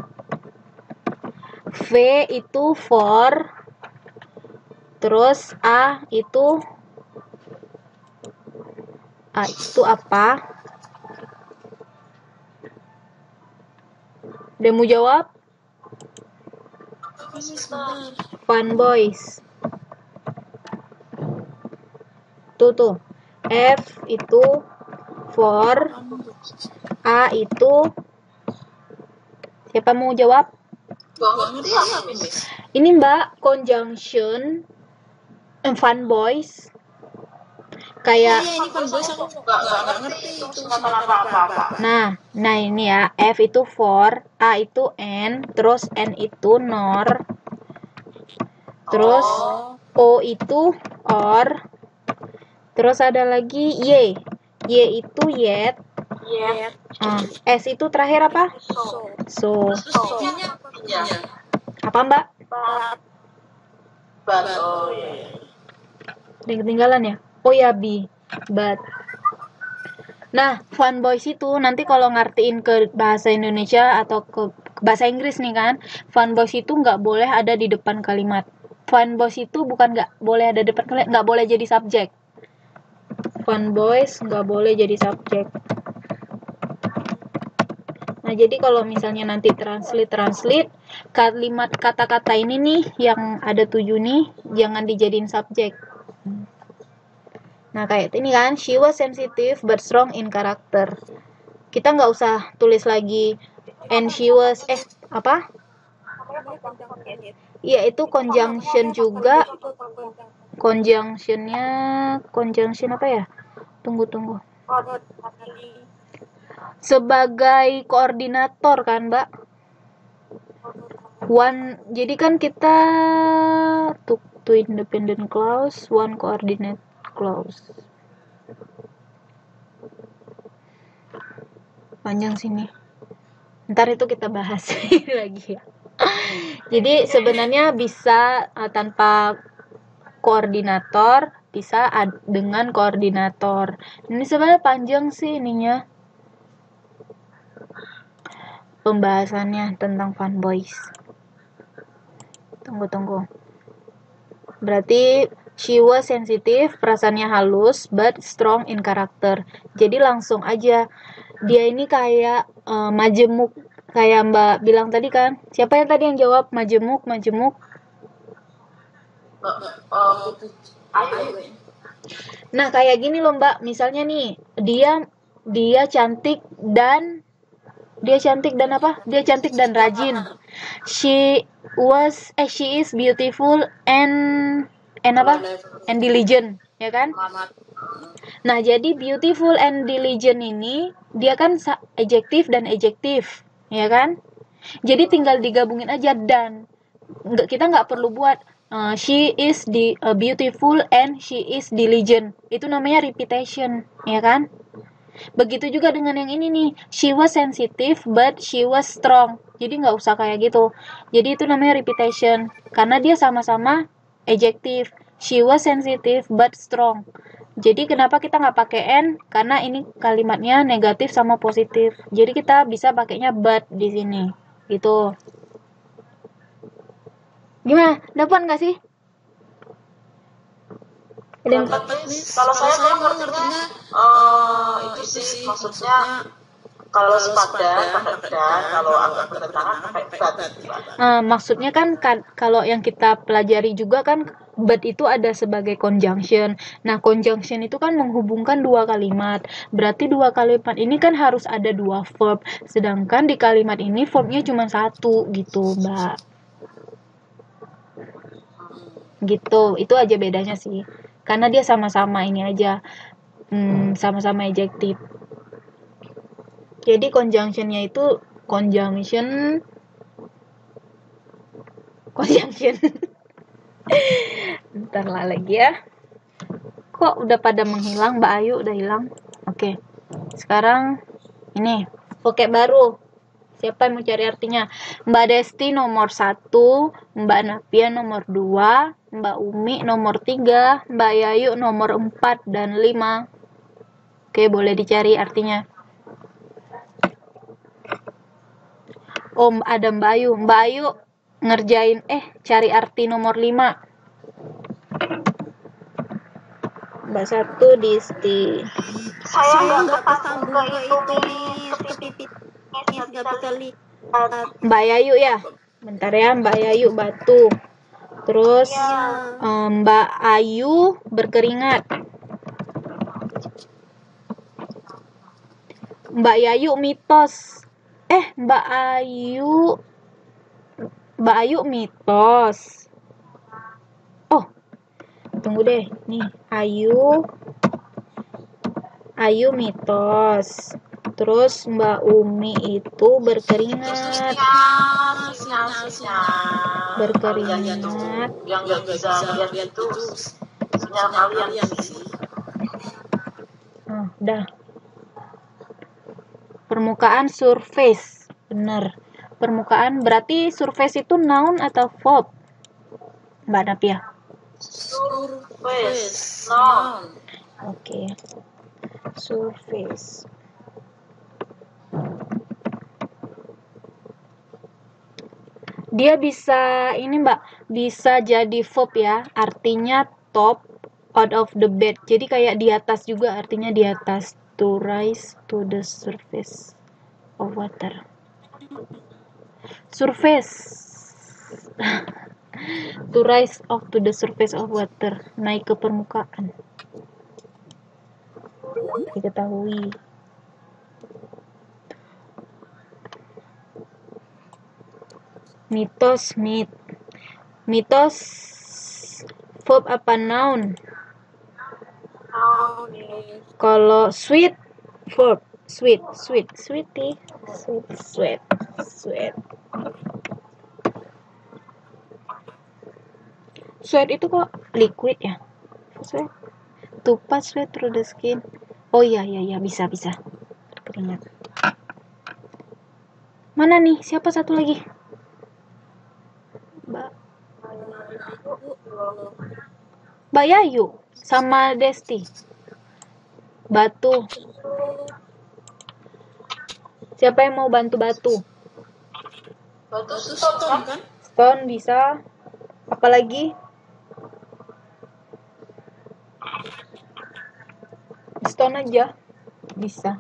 V itu for, terus A itu apa? Dia mau jawab? Fun boys. Tuh. F itu for, A itu siapa mau jawab? Ini Mbak, conjunction fun boys. Kayak ini fun boys aku nggak ngerti itu apa-apa. Nah ini ya, F itu for, A itu and, terus N itu nor, terus O itu or, terus ada lagi Y itu yet, S itu terakhir apa? So. Apa Mbak? But. Ada yang ketinggalan ya? Oh ya, B, but. Nah, fun boys itu nanti kalau ngertiin ke bahasa Indonesia atau ke bahasa Inggris nih kan, fun boys itu nggak boleh ada di depan kalimat. Fun boys itu bukan nggak boleh ada di depan kalimat, nggak boleh jadi subjek. Fun boys nggak boleh jadi subjek. Nah, jadi kalau misalnya nanti translate kalimat kata-kata ini nih yang ada 7 nih jangan dijadiin subjek. Nah, kayak ini kan, she was sensitive but strong in character. Kita nggak usah tulis lagi and she was apa? Iya, itu conjunction juga. Conjunction apa ya? Tunggu. Sebagai koordinator kan, Mbak? Jadi kan kita two independent clause, one coordinate clause. Panjang sini. Ntar itu kita bahas lagi ya. Jadi sebenarnya bisa tanpa koordinator, bisa dengan koordinator. Ini sebenarnya panjang sih ininya. Pembahasannya tentang fun boys. Tunggu. Berarti she was sensitive, perasaannya halus, but strong in character. Jadi langsung aja dia ini kayak majemuk, kayak Mbak bilang tadi kan. Siapa yang tadi yang jawab majemuk? Nah, kayak gini loh Mbak, misalnya nih, dia cantik dan apa? Dia cantik dan rajin. She is beautiful and apa? And diligent, ya kan? Nah, jadi beautiful and diligent ini dia kan adjektif dan adjektif, ya kan? Jadi tinggal digabungin aja dan kita nggak perlu buat she is beautiful and she is diligent. Itu namanya repetition, ya kan? Begitu juga dengan yang ini nih, she was sensitive but she was strong. Jadi nggak usah kayak gitu. Jadi itu namanya repetition karena dia sama-sama adjektif. She was sensitive but strong. Jadi kenapa kita nggak pakai N? Karena ini kalimatnya negatif sama positif. Jadi kita bisa pakainya but di sini. Gitu. Gimana? Dapat nggak sih? Kalau saya ngertinya itu sih maksudnya kalau sepadan pakai dan, kalau agak bertentangan pakai but. Maksudnya kan kalau yang kita pelajari juga kan but itu ada sebagai conjunction. Nah, conjunction itu kan menghubungkan dua kalimat. Berarti dua kalimat ini kan harus ada dua verb. Sedangkan di kalimat ini verbnya cuma satu gitu, Mbak. Gitu. Itu aja bedanya sih. Karena dia sama-sama ini aja. Sama-sama adjektif. Jadi conjunctionnya itu conjunction bentar lah lagi ya. Kok udah pada menghilang? Mbak Ayu udah hilang. Oke. Sekarang ini vocab baru. Siapa yang mau cari artinya? Mbak Desti nomor 1, Mbak Napia nomor 2, Mbak Umi nomor 3, Mbak Yayu nomor 4 dan 5. Oke, boleh dicari artinya. Ada Mbak Ayu. Mbak Ayu ngerjain cari arti nomor 5. Mbak 1 Disti. Saya nggak kesambung ke itu nggak bisa lihat. Mbak Yayu ya. Bentar ya, Mbak Yayu batu. Terus Mbak Ayu berkeringat. Mbak Yayu mitos. Mbak Ayu mitos. Oh, tunggu deh. Nih, Ayu mitos. Terus Mbak Umi itu berkeringat. Berkeringat. Yang nggak bisa lihat itu sinyal kalian sih. Udah. Permukaan surface. Bener. Permukaan berarti surface itu noun atau verb? Mbak Napia. Surface, noun. Oke. Surface. Dia bisa ini Mbak, bisa jadi verb ya. Artinya top, out of the bed. Jadi kayak di atas juga, artinya di atas. To rise to the surface of water. Surface. To rise up to the surface of water. Naik ke permukaan. Diketahui. Mitos, mitos verb apa noun? Kalau sweet verb, sweet, sweetie, sweet. Sweat itu kok liquid ya? Sweat. To pass sweat through the skin. Oh iya, bisa. Berkeringat. Mana nih? Siapa satu lagi? Mbak Yayu sama Desti. Batu. Siapa yang mau bantu batu? Batu stone kan? Stone bisa. Apalagi? Stone aja bisa.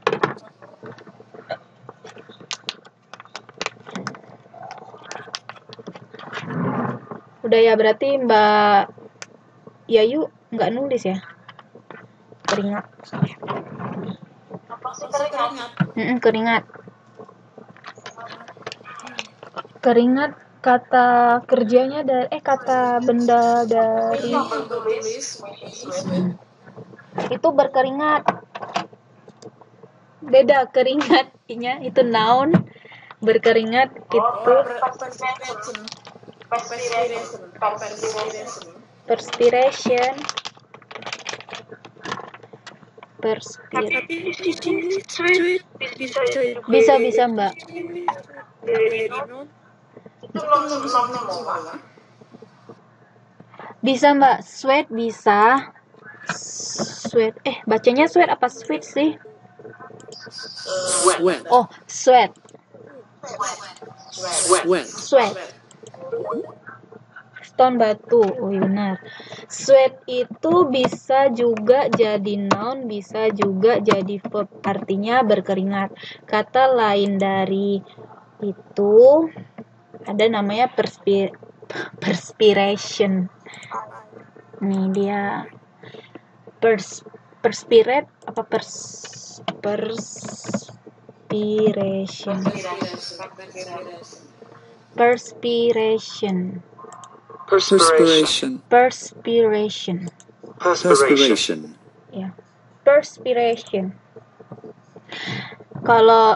Udah ya, berarti Mbak Yayu nggak nulis ya? Keringat. Keringat. Keringat kata kerjanya kata benda dari itu berkeringat. Beda keringatnya itu noun, berkeringat itu perspiration. Bisa Mbak. Bisa Mbak, sweat bisa, Sweat. Bacanya sweat apa sweet sih? Sweat. Oh, sweat. Sweat. Sweat. Stone batu. Oh iya benar. Sweat itu bisa juga jadi noun, bisa juga jadi verb. Artinya berkeringat. Kata lain dari itu ada namanya perspiration. Nih dia. Perspirate apa perspiration. Perspiration. Ya. Perspiration. Kalau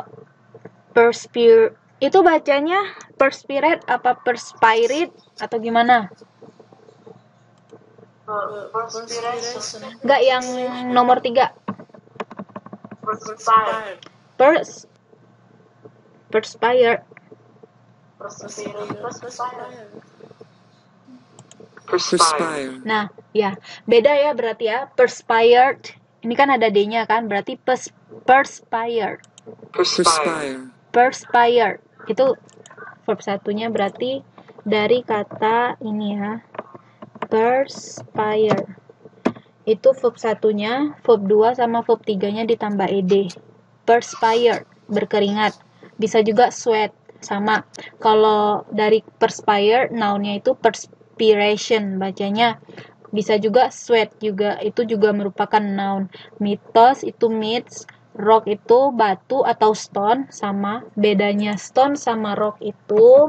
itu bacanya perspirate apa perspirate atau gimana? Enggak, yang nomor 3. Perspire. Nah, ya, beda ya berarti ya. Perspired. Ini kan ada D-nya kan, berarti perspired. Perspired. Itu verb satunya berarti dari kata ini ya. Perspire. Itu verb satunya, verb 2 sama verb 3-nya ditambah ed. Perspired, berkeringat. Bisa juga sweat, sama. Kalau dari perspire, noun-nya itu perspiration bacanya. Bisa juga sweat juga, itu juga merupakan noun. Mitos itu meets, rock itu batu atau stone, sama. Bedanya stone sama rock itu,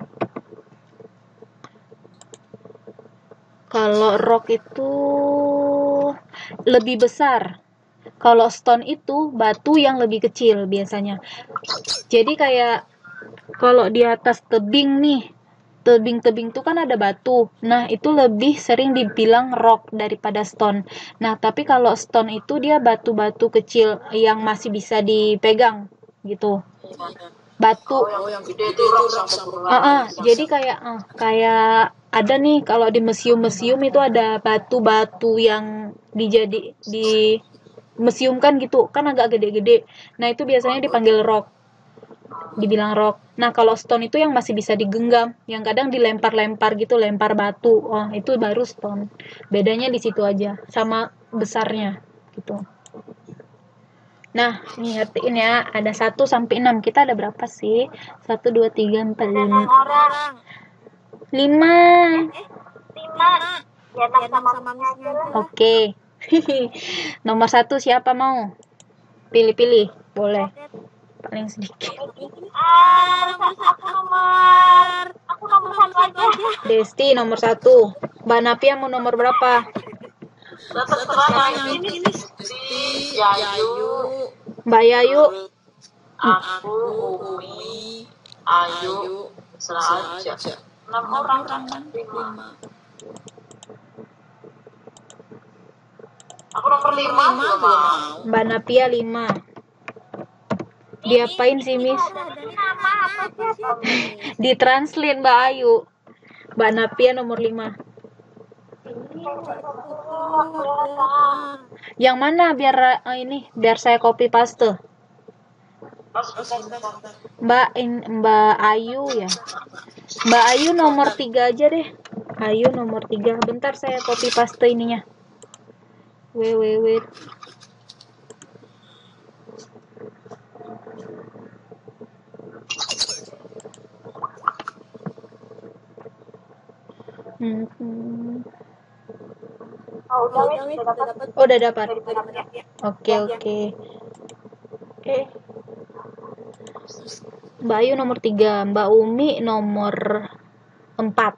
kalau rock itu lebih besar. Kalau stone itu batu yang lebih kecil biasanya. Jadi kayak kalau di atas tebing nih, tebing-tebing itu kan ada batu. Nah, itu lebih sering dibilang rock daripada stone. Nah, tapi kalau stone itu dia batu-batu kecil yang masih bisa dipegang gitu. Batu. Yang gede itu Jadi kayak ada nih kalau di museum-museum itu ada batu-batu yang di museum kan gitu, kan agak gede-gede. Nah, itu biasanya dipanggil rock. Dibilang rock. Nah, kalau stone itu yang masih bisa digenggam, yang kadang dilempar-lempar gitu, lempar batu. Oh, itu baru stone. Bedanya di situ aja, sama besarnya gitu. Nah, nih ngertiin ya, ada 1 sampai 6. Kita ada berapa sih? 1 2 3 4 5. 5. 5. Ya, 6 sama Oke. Nomor 1 siapa mau? Pilih-pilih, boleh. Paling sedikit. Aku nomor 1 aja. Desti nomor 1. Mbak Napia mau nomor berapa? Mbak Yayu. Aku, Umi, Ayu, serah aja. 6 orang kan? 5. Aku nomor 5 belum mau. Mbak Napia 5. Diapain sih, Miss? Nama apa sih? Ditranslate Mbak Ayu. Mbak Napia nomor 5. Yang mana biar biar saya copy paste. Mbak Ayu ya. Mbak Ayu nomor 3 aja deh. Ayu nomor 3. Bentar saya copy paste ininya. Wait. Udah dapat. Oke. Mbak Ayu nomor 3, Mbak Umi nomor 4.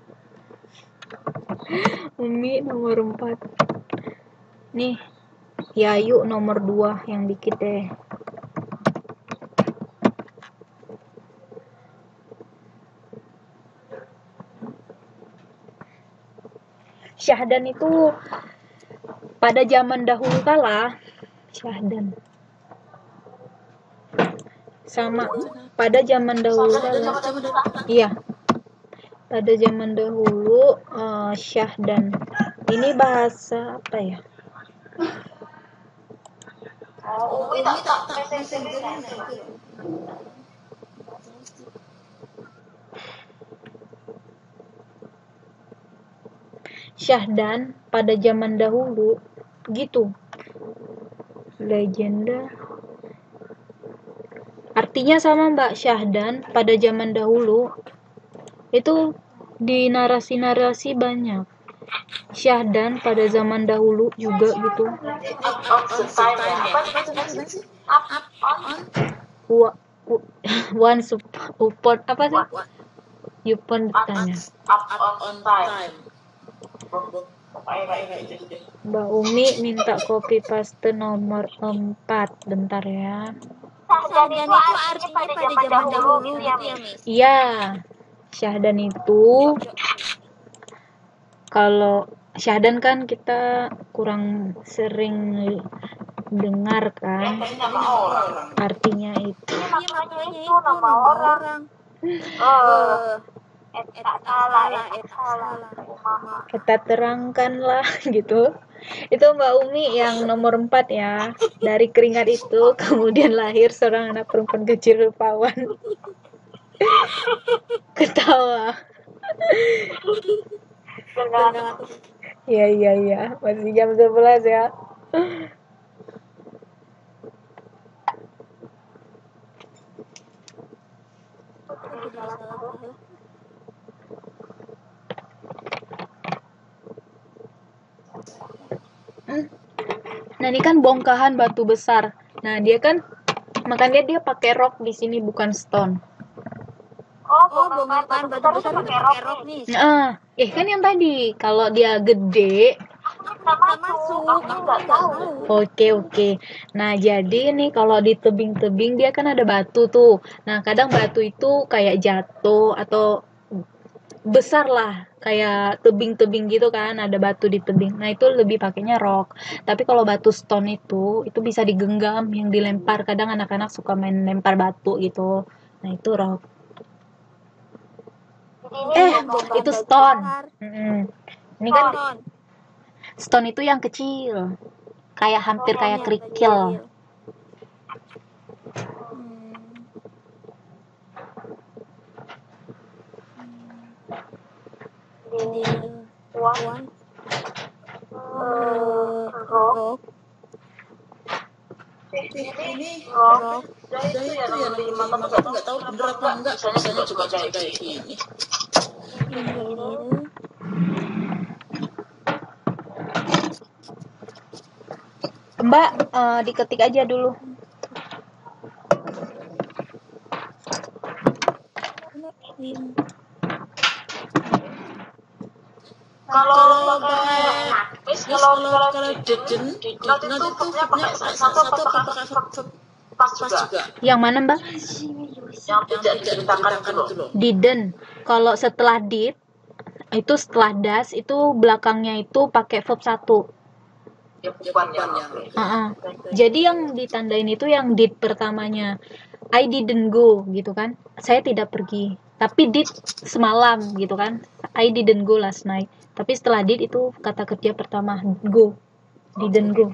Umi nomor 4. Nih, Yayu nomor 2 yang dikit deh. Syahdan itu pada zaman dahulu kala, Syahdan sama pada zaman dahulu kala. Iya. Pada zaman dahulu Syahdan Ini bahasa apa ya? Oh, Umi tak messenger-nya itu. Syahdan pada zaman dahulu gitu. Legenda. Artinya sama Mbak, Syahdan pada zaman dahulu itu di narasi-narasi banyak. Syahdan pada zaman dahulu juga gitu. Up on the time ya. Apa sih? Up on Once upon apa sih? Upon tanya. up on time. Mbak Umi minta copy paste nomor 4. Bentar ya. Syahdan itu artinya pada zaman dahulu gitu ya, Miss? Iya. Syahdan itu kalau Syahdan kan kita kurang sering dengar kan artinya itu. Iya, makanya itu nama orang. Salah. Kita terangkanlah gitu. Itu Mbak Umi yang nomor 4 ya. Dari keringat itu kemudian lahir seorang anak perempuan kecil rupawan. Ketawa. Iya. Masih jam 11 ya. Nah, ini kan bongkahan batu besar. Nah, dia kan makanya dia pakai rock di sini bukan stone. Oh, bongkahan batu besar pakai rok nih. Nah, kan yang tadi kalau dia gede. Masuk, aku nggak tahu. Oke. Nah, jadi nih kalau di tebing-tebing dia kan ada batu tuh. Nah, kadang batu itu kayak jatuh atau besar lah, kayak tebing-tebing gitu kan, ada batu di tebing. Nah, itu lebih pakainya rock. Tapi kalau batu stone itu bisa digenggam, yang dilempar. Kadang anak-anak suka main lempar batu gitu. Nah, itu rock. Itu stone. Ini kan stone itu yang kecil. Kayak hampir kayak kerikil. Rock. Ini rock. Itu ya nomor 5, tapi aku nggak tahu bener apa enggak. Biasanya juga kayak gini. Mbak, diketik aja dulu. Kalau didn't itu pakai satu apa pakai pas juga. Yang mana, Mbak? Yang tidak diceritakan itu loh. Didn't. Kalau setelah did itu setelah das itu belakangnya itu pakai verb 1. Jadi yang ditandain itu yang did pertamanya. I didn't go gitu kan. Saya tidak pergi. Tapi did semalam gitu kan. I didn't go last night. Tapi setelah did itu kata kerja pertama go. Didn't go.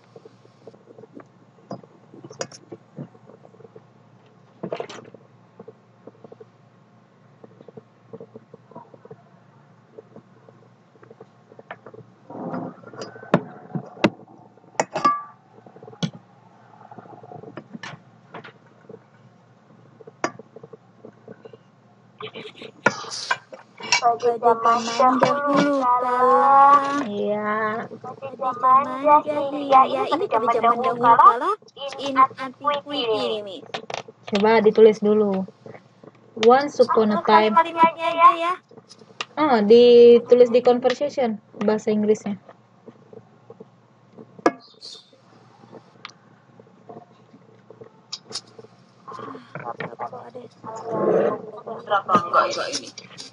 Pada zaman dahulu kala. Iya. Pada zaman dahulu kala in antiquity nih. Coba ditulis dulu. Once upon a time. Kalimatnya ya. Ditulis di conversation bahasa Inggrisnya. Berapa enggak ini?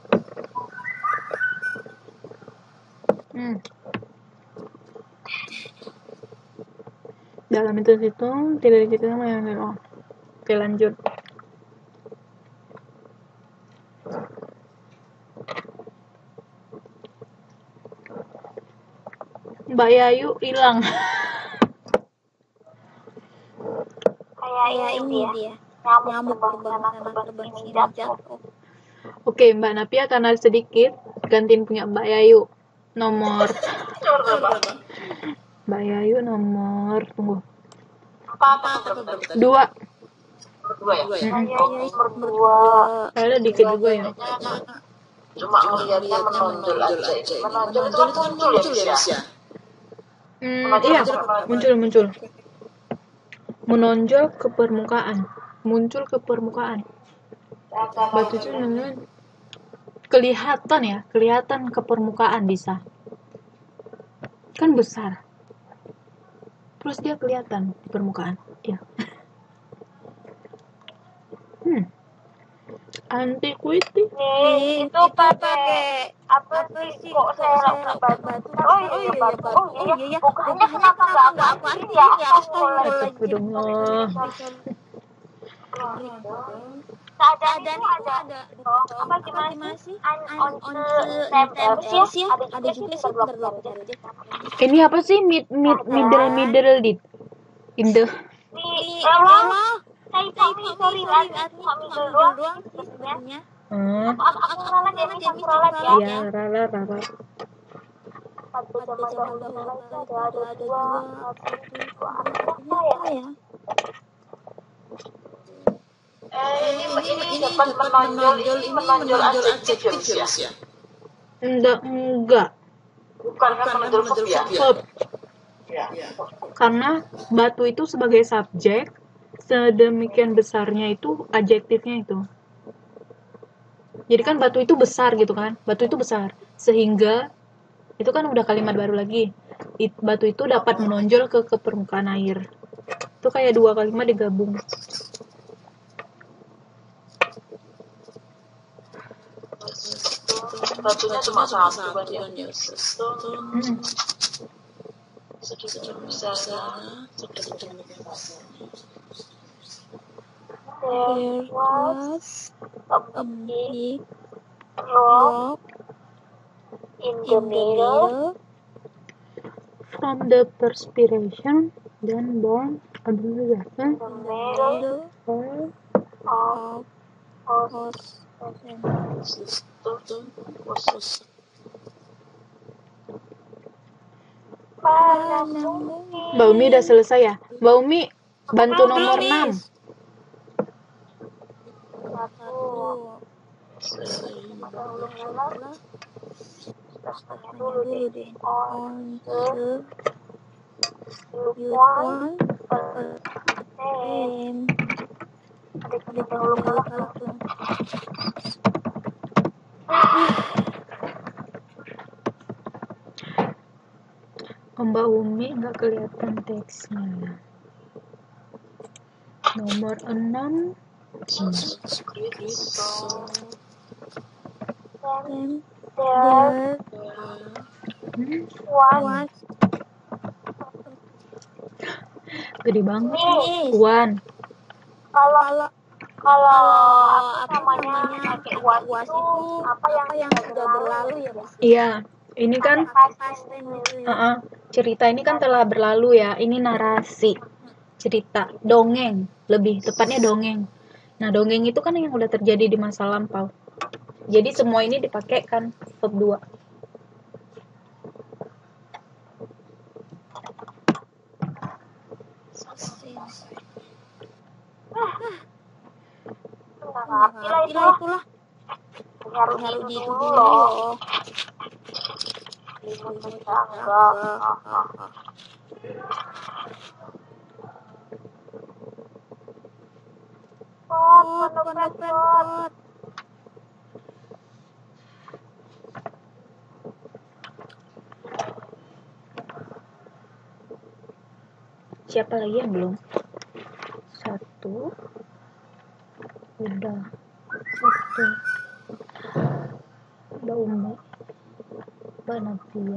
Dalam itu situ tidak diceritakan. Oke, lanjut. Mbak Yayu hilang. Kayak ini dia. Nyamuk terbang sana terbang sini jatuh. Oke, Mbak Napia karena sedikit gantiin punya Mbak Yayu. Nomor Mbak Yayu nomor tunggu. 2. Dua ya? Saya dikit juga ya. Cuma ngelihatnya menonjol aja. Menonjol itu kan muncul ya, Mas ya? Iya, muncul. Menonjol ke permukaan. Muncul ke permukaan. Batu itu kelihatan ke permukaan bisa. Kan besar. Terus dia kelihatan di permukaan. Ya. Antiquity. Itu pakai apa sih? Kok saya lakukan batu? Oh iya batu. Oh iya. Bukannya kenapa nggak aku asli ya? Astagfirullah. Keadaan itu ada apa gimana sih? Temples ya? Ada juga sih bentar. Ini apa sih middle dit? In the Sorry, middle doang sih sebenarnya. Aku salah jadi salah ya. Iya, rara. Pada zaman dahulu ada dua apa ya? Ini dapat menonjol adjektif ya, Mas ya? Enggak. Bukan menonjol verb ya? Verb. Karena batu itu sebagai subjek, sedemikian besarnya itu adjektifnya itu. Jadi kan batu itu besar gitu kan? Batu itu besar. Sehingga itu kan udah kalimat baru lagi. Batu itu dapat menonjol ke permukaan air. Itu kayak dua kalimat digabung. Batunya cuma satu kan ya? Sedikit besarnya, There was a big rock in the middle. From the perspiration, then born a The middle of Mbak Umi udah selesai ya? Mbak Umi bantu nomor 6. dulu deh. On the you want adik dahulu kalah tuh. Mbak Umi nggak kelihatan teksnya. Nomor 6. There was Gede banget. One. kalau apa namanya pakai was itu apa yang sudah berlalu ya Mas? Iya, ini kan cerita ini kan telah berlalu ya. Ini narasi cerita, dongeng, lebih tepatnya dongeng. Nah, dongeng itu kan yang udah terjadi di masa lampau. Jadi semua ini dipakai kan verb 2. Itulah. Harus di dulu loh. Pot. Siapa lagi yang belum? 1. Udah. 1. Mbak Umi. Mbak Napia.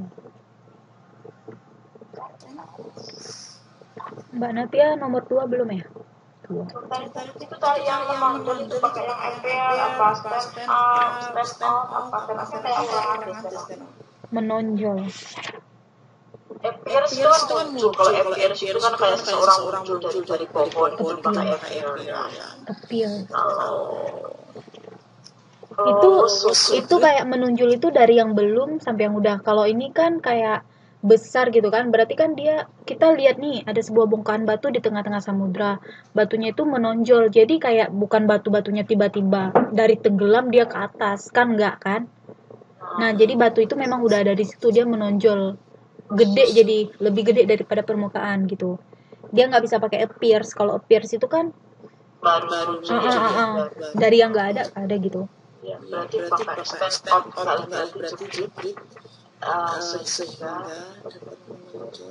Mbak Napia nomor 2 belum ya? 2. Itu tadi yang menonjol itu pakai yang FPL, apa stand on, apa kayak ulangan. Menonjol. appears itu kan muncul. Kalau appears itu kan kayak seseorang muncul dari pohon itu pakai appear ya. Appear. Kalau Itu kayak menonjol itu dari yang belum sampai yang udah. Kalau ini kan kayak besar gitu kan, berarti kan kita lihat nih ada sebuah bongkahan batu di tengah-tengah samudra, batunya itu menonjol, jadi kayak bukan batu-batunya tiba-tiba dari tenggelam dia ke atas kan, enggak kan. Nah jadi batu itu memang udah ada di situ, dia menonjol gede, jadi lebih gede daripada permukaan gitu. Dia nggak bisa pakai appears. Kalau appears itu kan baru dari yang nggak ada gitu. Ya, berarti pakai stand out berarti sehingga dapat menonjol.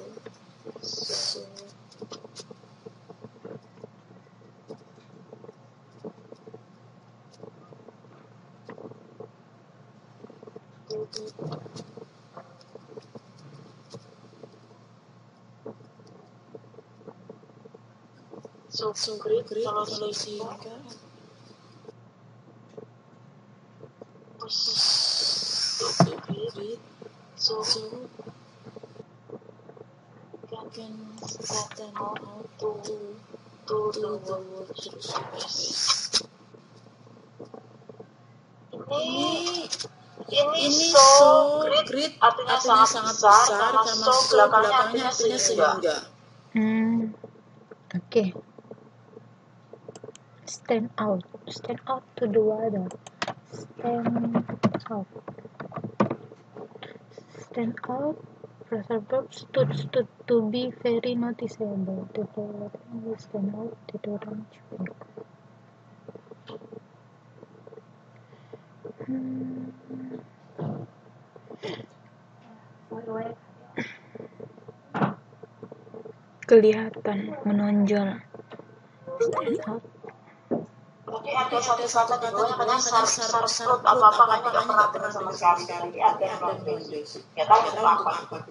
So great kalau sehingga so can stand out to the world surface. Ini so great artinya sangat besar, sama so belakangnya artinya sehingga. Oke. Stand out to the water. Stand out. Phrasal verb stood to be very noticeable. The water will stand out to the orange pink. Kelihatan, menonjol. Stand out. Oke, ada satu kata di bawahnya katanya sarut apa-apa kan tidak pernah dengar sama sekali. Ada non-English. Ya tahu apa.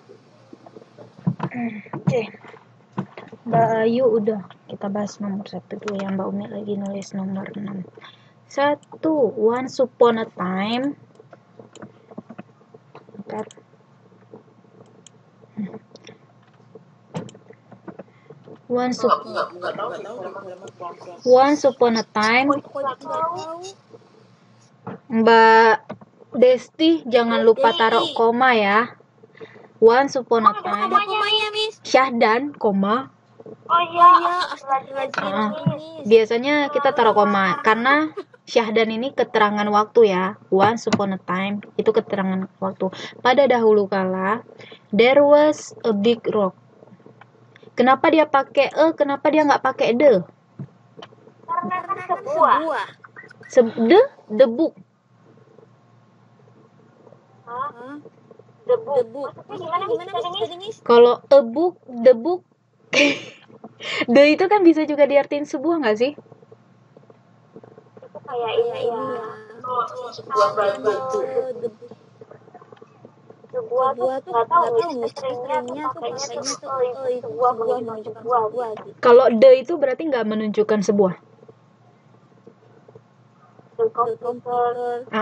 Oke. Mbak Ayu udah kita bahas nomor 1 dulu ya. Mbak Umi lagi nulis nomor 6. 1. Once upon a time. Bentar. Once upon a time. Mbak Desti jangan lupa taruh koma ya. Once upon a time. Syahdan koma. Oh iya, astagfirullahaladzim. Biasanya kita taruh koma karena Syahdan ini keterangan waktu ya. Once upon a time itu keterangan waktu. Pada dahulu kala, there was a big rock. Kenapa dia pakai kenapa dia nggak pakai the? Karena sebuah. The book. The book. Gimana Miss? Kalau a book, the book. The itu kan bisa juga diartiin sebuah nggak sih? Itu kayak ini ya. Sebuah batu. Sebuah tuh nggak tahu seringnya tuh pakainya tuh itu sebuah menunjukkan sebuah. Kalau the itu berarti nggak menunjukkan sebuah. The computer.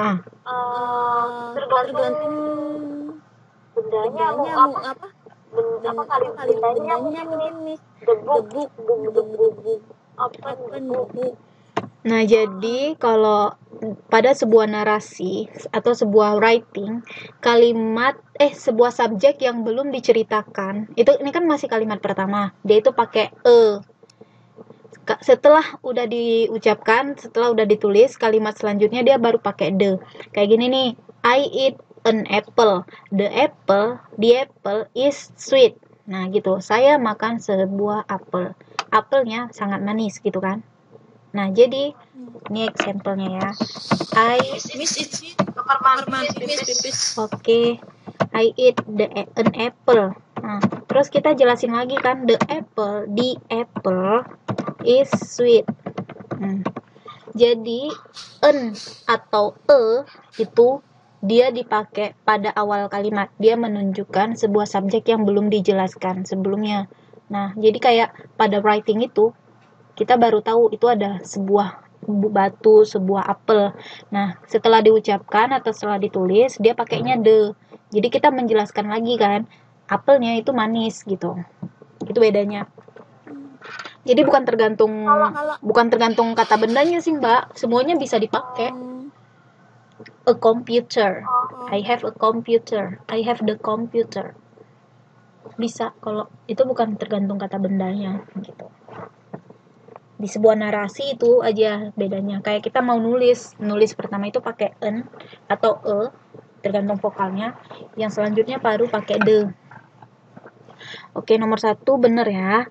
Tergantung bendanya mau apa? Bendanya mungkin Miss. The book. Open book. Nah, jadi kalau pada sebuah narasi atau sebuah writing, kalimat sebuah subjek yang belum diceritakan, ini kan masih kalimat pertama, dia itu pakai setelah udah diucapkan, setelah udah ditulis, kalimat selanjutnya dia baru pakai the. Kayak gini nih, I eat an apple. The apple is sweet. Nah gitu, saya makan sebuah apel. Apelnya sangat manis gitu kan. Nah jadi ini example-nya ya. Oke, I eat an apple. Nah, terus kita jelasin lagi kan, the apple is sweet. Jadi an atau itu dia dipakai pada awal kalimat. Dia menunjukkan sebuah subjek yang belum dijelaskan sebelumnya. Nah, jadi kayak pada writing itu kita baru tahu itu ada sebuah batu, sebuah apel. Nah, setelah diucapkan atau setelah ditulis, dia pakainya the. Jadi kita menjelaskan lagi kan, apelnya itu manis gitu. Itu bedanya. Jadi bukan tergantung kata bendanya sih, Mbak. Semuanya bisa dipakai. A computer. I have a computer. I have the computer. Bisa kalau itu bukan tergantung kata bendanya gitu. Di sebuah narasi itu aja bedanya. Kayak kita mau nulis pertama itu pakai en atau e, tergantung vokalnya. Yang selanjutnya baru pakai the. Oke, nomor 1 bener ya.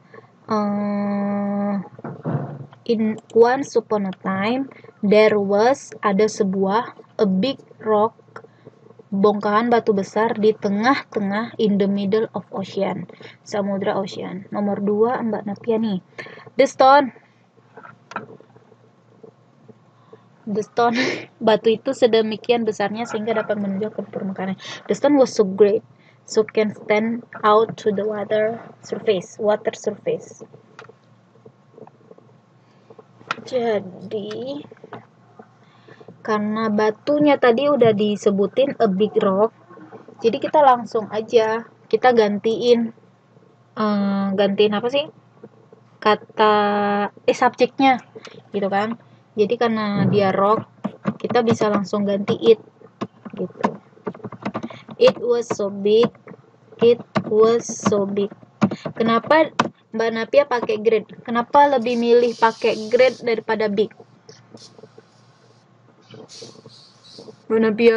In once upon a time there was, ada sebuah, a big rock, bongkahan batu besar di tengah-tengah, in the middle of ocean, samudra ocean. Nomor 2 Mbak Napia nih. The stone batu itu sedemikian besarnya sehingga dapat menunjuk ke permukaan. The stone was so great so can stand out to the water surface. Jadi karena batunya tadi udah disebutin a big rock, jadi kita langsung aja kita gantiin apa sih kata subjeknya gitu kan. Jadi karena dia rock, kita bisa langsung ganti it gitu. It was so big. Kenapa Mbak Napia pakai great? Kenapa lebih milih pakai great daripada big? Mbak Napia.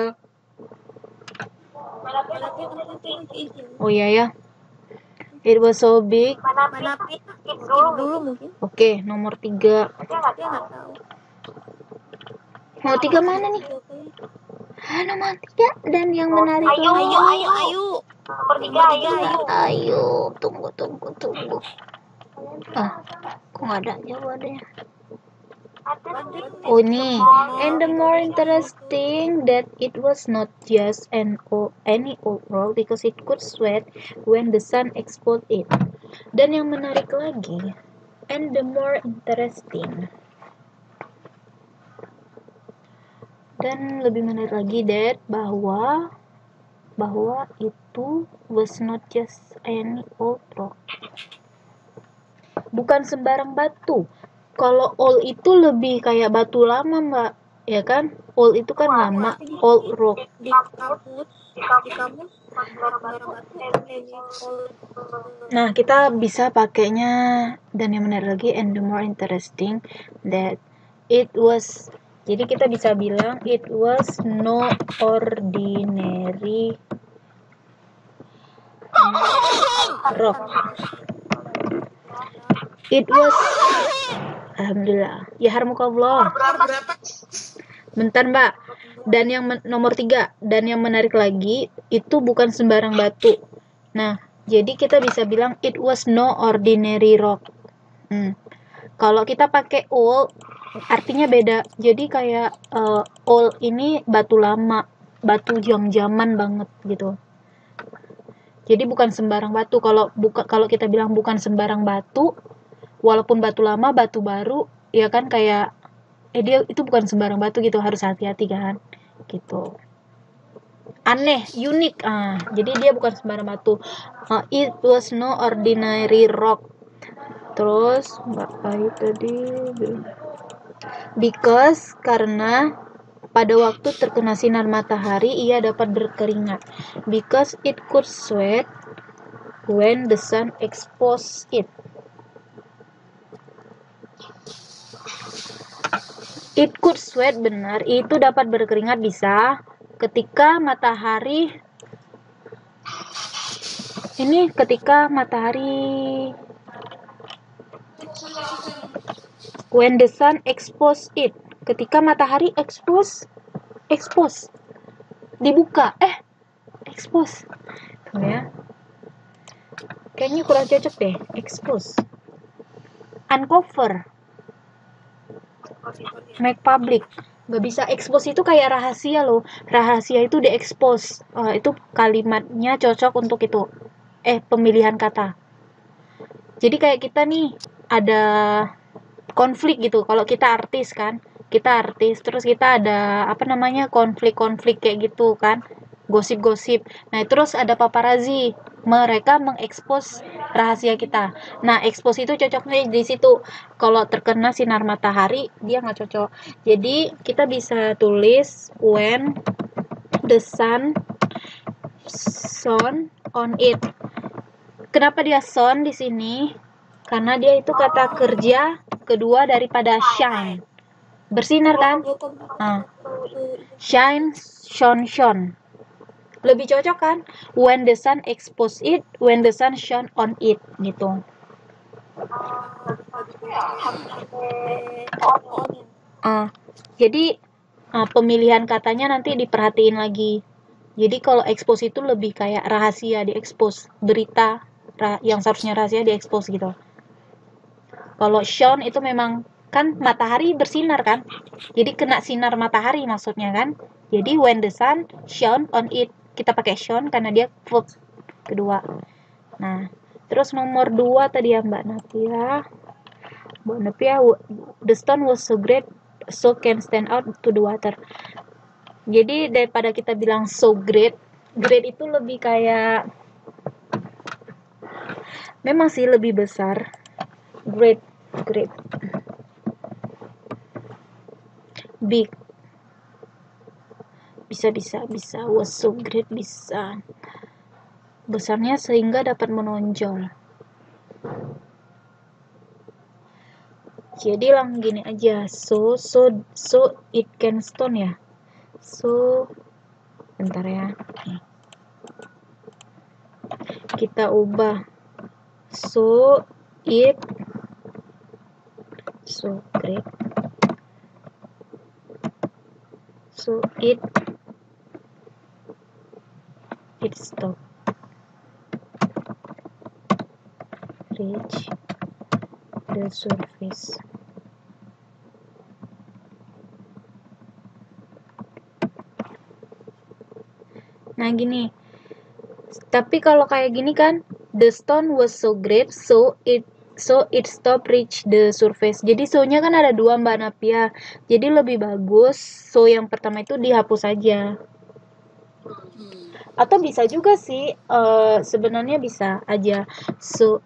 Oh iya ya. It was so big. Dulu mungkin. Oke, nomor 3. Nomor 3 mana nih? Nomor 3 dan yang menarik Ayu. Nomor 3 ayo. Tunggu. Kok nggak ada jawabannya? Oh ini. And the more interesting that it was not just any old rock because it could sweat when the sun exposed it. Dan yang menarik lagi, and the more interesting, dan lebih menarik lagi that bahwa itu was not just any old rock. Bukan sembarang batu. Kalau old itu lebih kayak batu lama, Mbak. Ya kan? Old itu kan lama, old rock. Di kamus Nah, kita bisa pakainya, dan yang menarik lagi, and the more interesting that it was. Jadi kita bisa bilang it was no ordinary rock. It was, alhamdulillah, ya harmukallah. Bentar Mbak. Dan yang nomor 3, dan yang menarik lagi, itu bukan sembarang batu. Nah, jadi kita bisa bilang it was no ordinary rock. Kalau kita pakai old, artinya beda. Jadi kayak old ini batu lama, batu yang zaman banget gitu. Jadi bukan sembarang batu. Kalau kita bilang bukan sembarang batu, walaupun batu lama, batu baru, ya kan kayak dia itu bukan sembarang batu gitu, harus hati-hati kan gitu. Aneh, unik. Jadi dia bukan sembarang batu. It was no ordinary rock. Terus Mbak Ayu tadi because, karena pada waktu terkena sinar matahari ia dapat berkeringat. Because it could sweat when the sun exposed it. It could sweat, benar. Itu dapat berkeringat, bisa. Ketika matahari when the sun exposed it. Ketika matahari expose dibuka, expose ya. Kayaknya kurang cocok deh. Expose, uncover, make public. Gak bisa. Expose itu kayak rahasia loh. Rahasia itu di-expose. Itu kalimatnya cocok untuk itu. Pemilihan kata. Jadi kayak kita nih ada konflik gitu. Kalau kita artis kan, terus kita ada konflik kayak gitu kan, gosip-gosip. Nah terus ada paparazzi. mereka mengekspos rahasia kita. Nah, ekspos itu cocoknya di situ. Kalau terkena sinar matahari, dia nggak cocok. Jadi kita bisa tulis when the sun shone on it. Kenapa dia shone di sini? Karena dia itu kata kerja kedua daripada shine. Bersinar kan? Shine, shone. Lebih cocok kan? When the sun exposed it, when the sun shone on it, gitu. Jadi pemilihan katanya nanti diperhatiin lagi. Jadi kalau expose itu lebih kayak rahasia diekspos, berita yang seharusnya rahasia diekspos gitu. Kalau shone itu memang kan matahari bersinar kan? Jadi kena sinar matahari maksudnya kan? Jadi when the sun shone on it, kita pakai shone karena dia verb kedua. Nah, terus nomor 2 tadi ya Mbak Napia. The stone was so great so can stand out to the water. Jadi daripada kita bilang so great itu lebih kayak memang sih lebih besar. Great. Big. Bisa. Was so great bisa. Besarnya sehingga dapat menonjol. Jadi lang gini aja. So it can stone ya. So bentar ya. Kita ubah. So it so great. So it stop. Reach the surface. Nah gini. Tapi kalau kayak gini kan, the stone was so great so it stop reach the surface. Jadi so-nya kan ada 2 Mbak Napia. Jadi lebih bagus so yang pertama itu dihapus aja. Atau bisa juga sih sebenarnya bisa aja so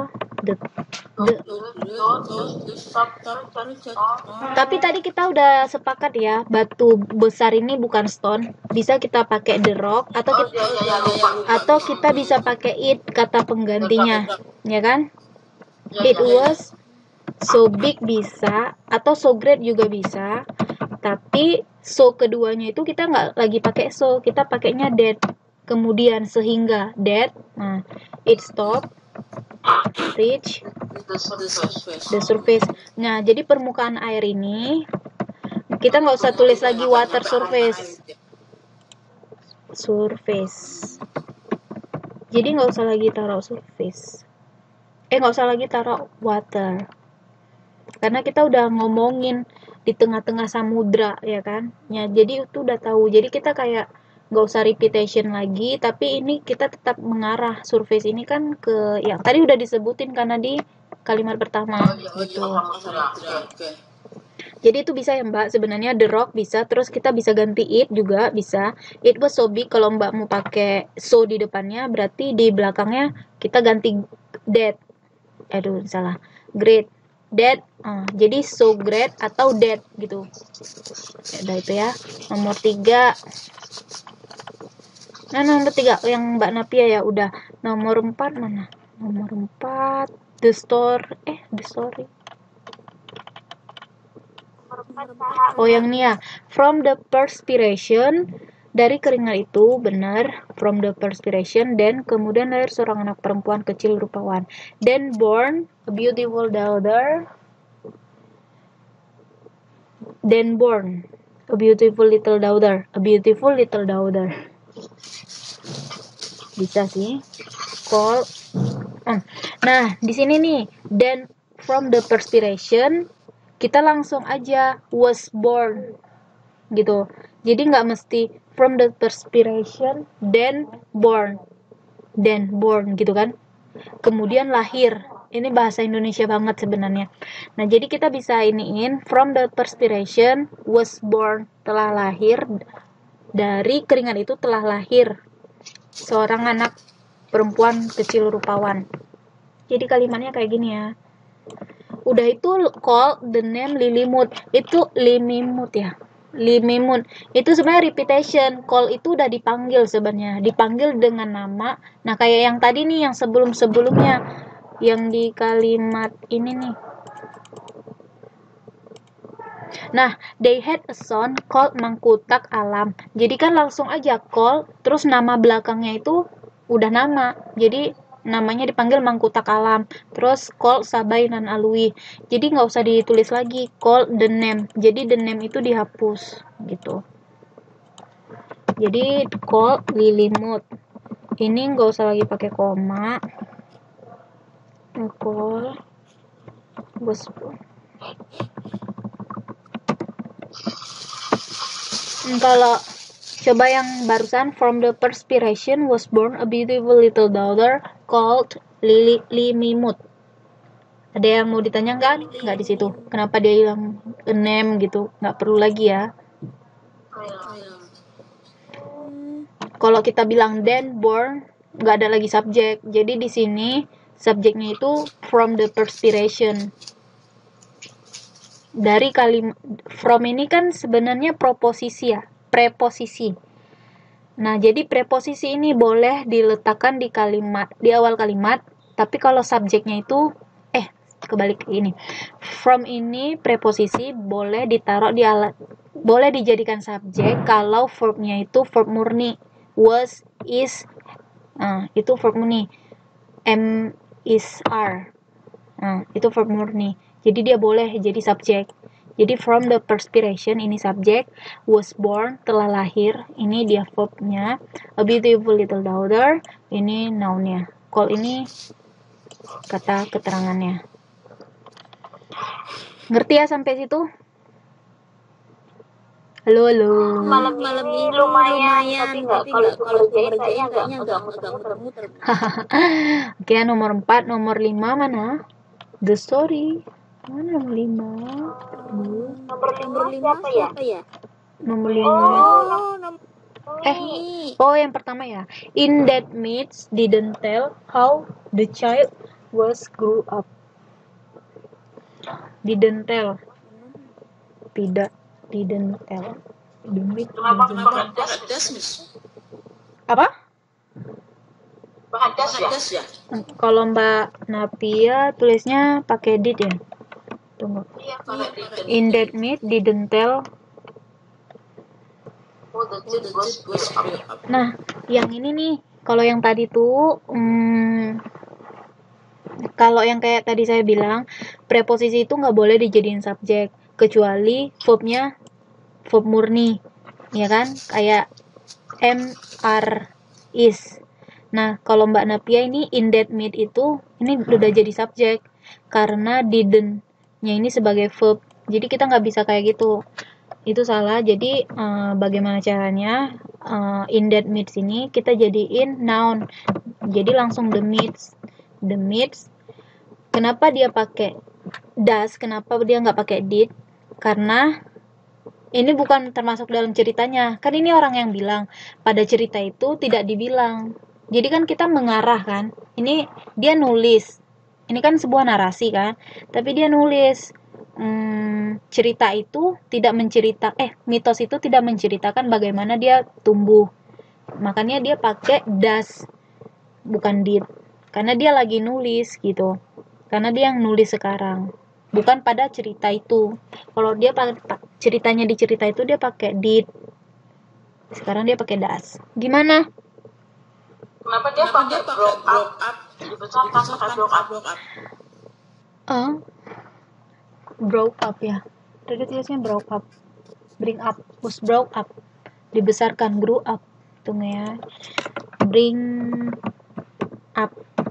tapi tadi kita udah sepakat ya, batu besar ini bukan stone. Bisa kita pakai the rock atau kita bisa pakai it kata penggantinya, ya kan? It was so big bisa, atau so great juga bisa. Tapi so keduanya itu kita nggak lagi pakai so, kita pakainya that. Kemudian sehingga that, nah it stop reach the surface. Nah jadi permukaan air ini kita nggak usah tulis lagi water surface. Jadi nggak usah lagi taruh surface. Nggak usah lagi taruh water. Karena kita udah ngomongin di tengah-tengah samudra ya kan. Ya jadi itu udah tahu. Jadi kita kayak nggak usah repetition lagi, tapi ini kita tetap mengarah surface ini kan ke yang tadi udah disebutin karena di kalimat pertama gitu. Jadi itu bisa ya Mbak, sebenarnya the rock bisa, terus kita bisa ganti it juga bisa. It was so big, kalau Mbak mau pakai so di depannya berarti di belakangnya kita ganti that. Salah. Great. That. Jadi so great atau that gitu. Udah itu ya. Nomor 3. Nah, nomor 3 yang Mbak Napia ya udah. Nomor 4 mana? Nomor 4 the story. Yang ini ya. From the perspiration, dari keringat itu, benar. From the perspiration, dan kemudian lahir seorang anak perempuan kecil rupawan. Then born a beautiful daughter. Then born a beautiful little daughter. Bisa sih. Call. Nah, di sini nih. Then from the perspiration, kita langsung aja was born. Gitu. Jadi nggak mesti from the perspiration, then born gitu kan. Kemudian lahir. Ini bahasa Indonesia banget sebenarnya. Nah, jadi kita bisa iniin from the perspiration was born, telah lahir, dari keringat itu telah lahir seorang anak perempuan kecil rupawan. Jadi kalimatnya kayak gini ya. Udah itu call the name Lilimut. Itu Limimut ya. Limimut. Itu sebenarnya repetition. Call itu udah dipanggil sebenarnya. Dipanggil dengan nama. Nah, kayak yang tadi nih, yang sebelum-sebelumnya. Yang di kalimat ini nih. Nah, they had a son called Mangkutak Alam. Jadi kan langsung aja call, terus nama belakangnya itu udah nama. Jadi namanya dipanggil Mangkutak Alam. Terus call Sabai Nan Alwi. Jadi nggak usah ditulis lagi call the name. Jadi the name itu dihapus gitu. Jadi call Lilimut. Ini nggak usah lagi pakai koma. Call was kalau coba yang barusan, from the perspiration was born a beautiful little daughter called Limimut. Ada yang mau ditanya nggak di situ? Kenapa dia hilang a name gitu? Nggak perlu lagi ya. Kalau kita bilang then born, nggak ada lagi subjek. Jadi di sini subjeknya itu from the perspiration. Dari kalimat from ini kan sebenarnya proposisi ya, preposisi. Nah, jadi preposisi ini boleh diletakkan di kalimat, di awal kalimat, tapi kalau subjeknya itu kebalik ini. From ini preposisi boleh ditaruh di alat, boleh dijadikan subjek kalau verbnya itu verb murni. Was, is, itu verb murni. Am, is, are. Itu verb murni. Jadi dia boleh jadi subjek. Jadi from the perspiration ini subjek, was born telah lahir, ini dia verbnya, a beautiful little daughter ini nounnya, call ini kata keterangannya. Ngerti ya sampai situ? Halo. Malam ini lumayan, tapi kalau kayaknya agak muter-muter. Oke, nomor 4, nomor 5 mana? The story. Mana nomor 5? Nomor 5 siapa ya? Nomor 5. Yang pertama ya. In that myth didn't tell how the child was grew up. Didn't tell. Didn't tell. Apa? Bahadas ya? Kalau Mbak Napia tulisnya pakai did ya. Tunggu. In that myth didn't tell. Nah, yang ini nih, kalau yang tadi tuh kalau yang kayak tadi saya bilang, preposisi itu nggak boleh dijadiin subjek kecuali verbnya verb murni, ya kan? Kayak am, are, is. Nah, kalau Mbak Napia ini in that myth itu ini udah jadi subjek karena didn't-nya ini sebagai verb. Jadi kita nggak bisa kayak gitu. Itu salah. Jadi bagaimana caranya? In that myth ini kita jadiin noun. Jadi langsung the myths. The myths. Kenapa dia pakai does? Kenapa dia nggak pakai did? Karena ini bukan termasuk dalam ceritanya. Kan ini orang yang bilang. Pada cerita itu tidak dibilang. Jadi kan kita mengarah kan. Ini dia nulis. Ini kan sebuah narasi kan. Tapi dia nulis. Cerita itu tidak mitos itu tidak menceritakan bagaimana dia tumbuh. Makanya dia pakai does. Bukan did. Karena dia lagi nulis gitu. Karena dia yang nulis sekarang. Bukan pada cerita itu. Kalau dia ceritanya di cerita itu dia pakai did. Sekarang dia pakai does. Gimana? Kenapa dia pakai grow up? Dibesarkan pakai grow up. Grow up ya. Tadi tulisnya grow up. Bring up. Was brought up. Dibesarkan. Grow up. Tunggu ya. Bring up.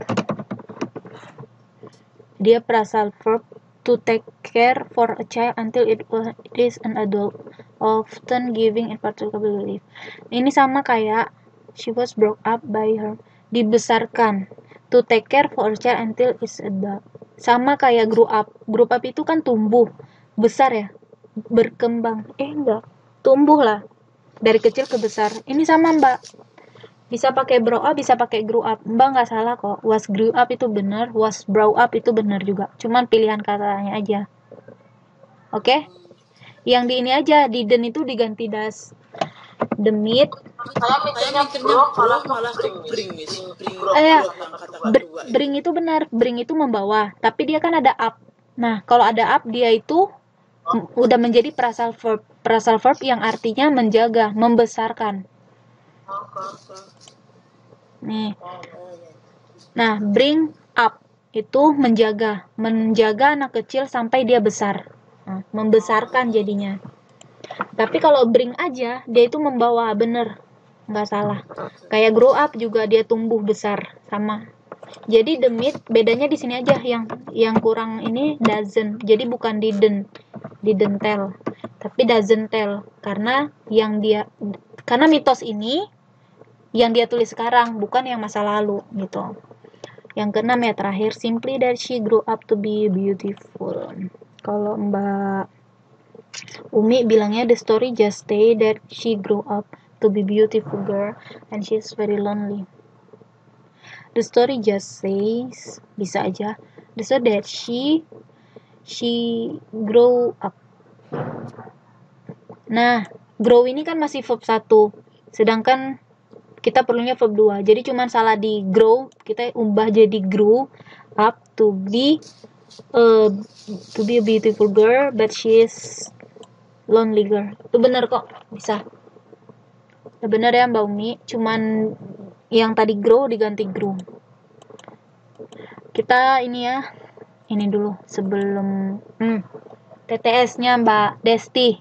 Dia perasal verb to take care for a child until it is an adult, often giving in particular belief. Ini sama kayak she was brought up by her. Dibesarkan. To take care for a child until is adult. Sama kayak grow up. Grow up itu kan tumbuh. Besar ya. Berkembang. Enggak. Tumbuh lah. Dari kecil ke besar. Ini sama Mbak. Bisa pakai grow up, bisa pakai grew up. Mbak nggak salah kok. Was grew up itu benar, was grow up itu benar juga. Cuman pilihan katanya aja. Oke? Yang di ini aja, didn't itu diganti das. The meat. Saya mikirnya grow malah ke bring, Miss. Bring itu benar, bring itu membawa, tapi dia kan ada up. Nah, kalau ada up dia itu udah menjadi phrasal verb yang artinya menjaga, membesarkan. Nih. Nah, bring up itu menjaga anak kecil sampai dia besar. Nah, membesarkan jadinya. Tapi kalau bring aja, dia itu membawa, bener, nggak salah. Kayak grow up juga dia tumbuh besar, sama. Jadi the meat bedanya di sini aja, yang kurang ini doesn't. Jadi bukan didn't tell, tapi doesn't tell, karena mitos ini yang dia tulis sekarang, bukan yang masa lalu gitu. Yang keenam ya terakhir, simply that she grew up to be beautiful. Kalau Mbak Umi bilangnya the story just say that she grew up to be beautiful girl and she's very lonely. The story just says, bisa aja, the story that she grow up. Nah, grow ini kan masih verb 1, sedangkan kita perlunya verb 2. Jadi cuman salah di grow, kita ubah jadi grew up to be a beautiful girl but she's lonely girl. Itu bener kok, bisa. Bener ya Mbak Umi, cuman yang tadi grow diganti grew. Kita ini ya, ini dulu sebelum TTS-nya Mbak Desti.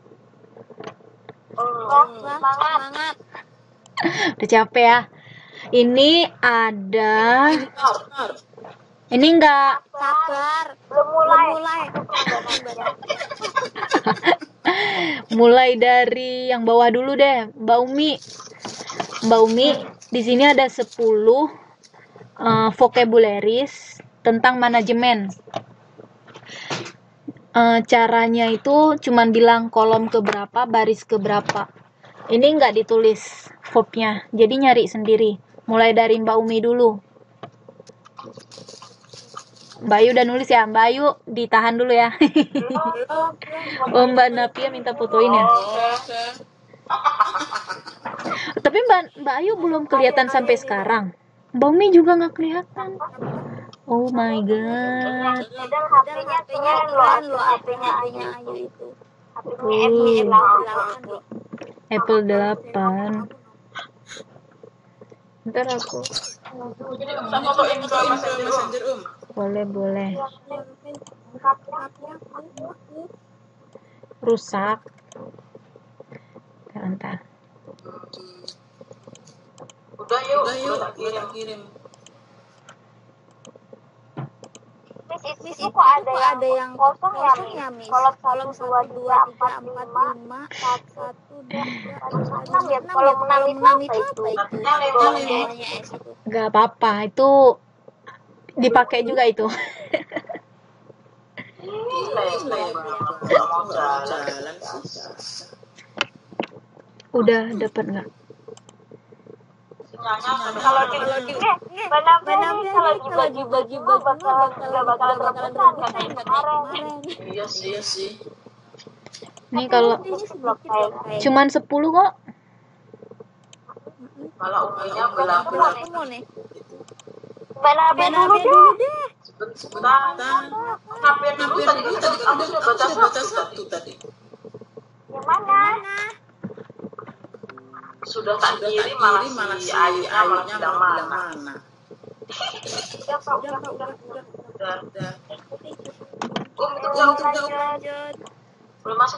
Semangat. Udah capek ya. Ini ada, ini enggak, Sabar. Belum mulai. mulai dari yang bawah dulu deh, Mbak Umi. Di sini ada 10 vocabularies tentang manajemen. Caranya itu cuman bilang kolom keberapa, baris keberapa. Ini nggak ditulis verbnya, jadi nyari sendiri. Mulai dari Mbak Umi dulu. Mbak Ayu udah nulis ya? Mbak Ayu ditahan dulu ya. Oh, Mbak Napia minta fotoin ya. Tapi Mbak Ayu belum kelihatan sampai sekarang. Mbak Umi juga nggak kelihatan. Oh my god. HP-nya Ayu itu. Apple 8. Ntar aku. Sama kok infoin ke Messenger Boleh. Rusak. Ntar. Udah yuk, kirim. Miss itu kok ada yang kosong ya, Miss? Kolom 1, 2, 3, 4, 5, 1, 2, 6 ya. Kolom 6 itu apa itu? Gak apa-apa, itu dipakai juga itu. Udah dapat nggak? Kalau dibagi bakalan rebutan kan kemarin. Iya sih. Nih kalau cuman 10 kok. Kalau umumnya belakang nih. Benar dulu deh. Sebentar. Hampir dulu tadi aku sudah baca satu tadi. Yang mana? Sudah tak kiri malah si ayunya malah bilang mana. Udah. Lanjut. Belum masuk.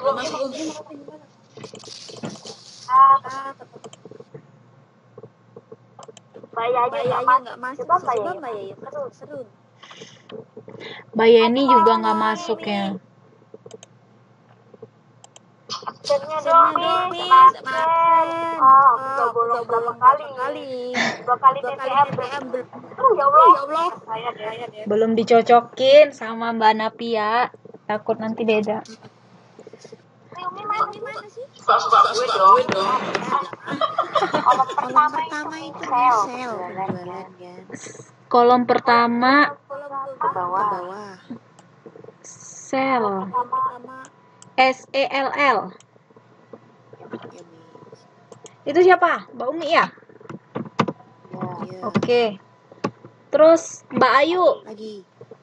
Bayanya nggak masuk. Coba Bayanya seru. Bayani juga nggak masuk ya. Absennya dong, Miss. Udah bolong berapa kali? 2 kali TTM. Ya Allah. Saya deh. Belum dicocokin sama Mbak Napia. Takut nanti beda. Umi mana sih? Suka-suka gue dong. Kolom pertama itu sel penjualan kan. Kolom pertama Ke bawah. sel. Pertama SELL. ya, Itu siapa? Mbak Umi ya? Iya. Oke. Terus Mbak Ayu. Lagi.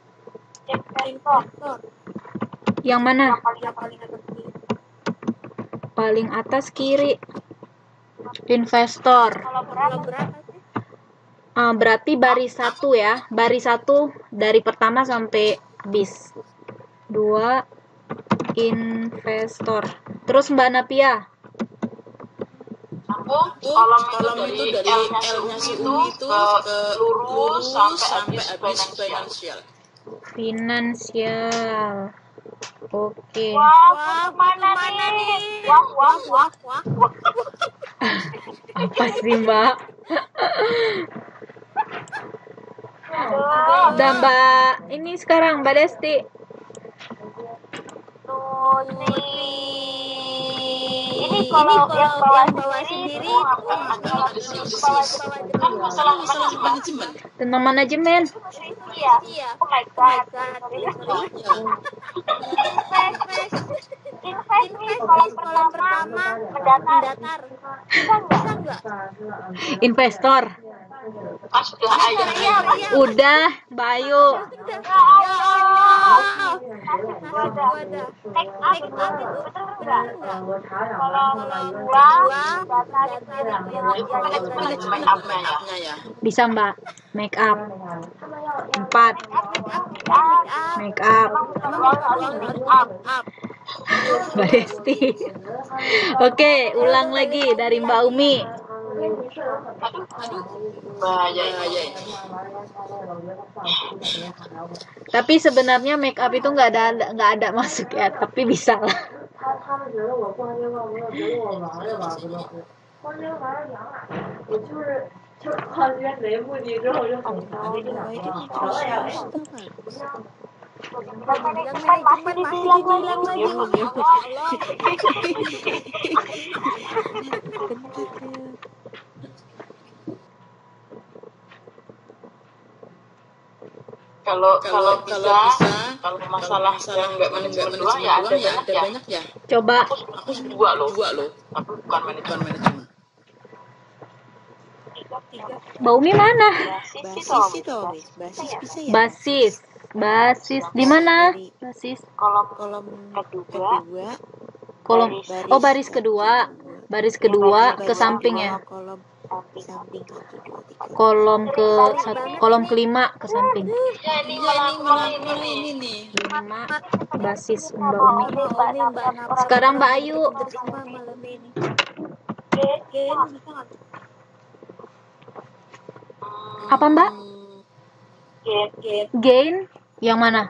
Yang mana? Yang paling atas kiri. Paling atas kiri. Investor. Kalau berapa sih? Berarti baris 1 ya. Baris 1 dari pertama sampai habis. 2 investor. Terus Mbak Napia. Kolom itu dari L-nya si Umi itu ke lurus sampai habis finansial. Finansial. Oke. Wah, mana nih? Wah. Apa sih Mbak? Udah Mbak. Ini sekarang Mbak Desti. Ini kalau yang bawah sendiri Kan masalah manajemen. Tentang manajemen. iya. Oh my god. Invest kolom pertama mendatar. Bisa enggak? Investor. Sudah ayah. Udah, Mbak Ayu. Make up itu benar enggak? Manajemen up-nya ya. Bisa Mbak. Make up. 4. Make up. Mbak Desti. Oke, ulang lagi dari Mbak Umi. Bahaya. Tapi sebenarnya make up itu nggak ada masuk ya, tapi bisa lah. Kalau bisa, kalau masalah yang nggak manajemen doang ya ada banyak ya. Coba. Aku dua loh. Tapi bukan manajemen. Mbak Umi mana? Basis itu, basis bisa ya? Basis di mana? Basis. Kolom kedua. Baris kedua. Baris kedua ke sampingnya. Kolom samping 1, 2, 3. Kolom kelima ke samping. Ya ini malah ini nih. 5 basis Mbak Umi. Sekarang Mbak Ayu. Apa Mbak? Gain yang mana?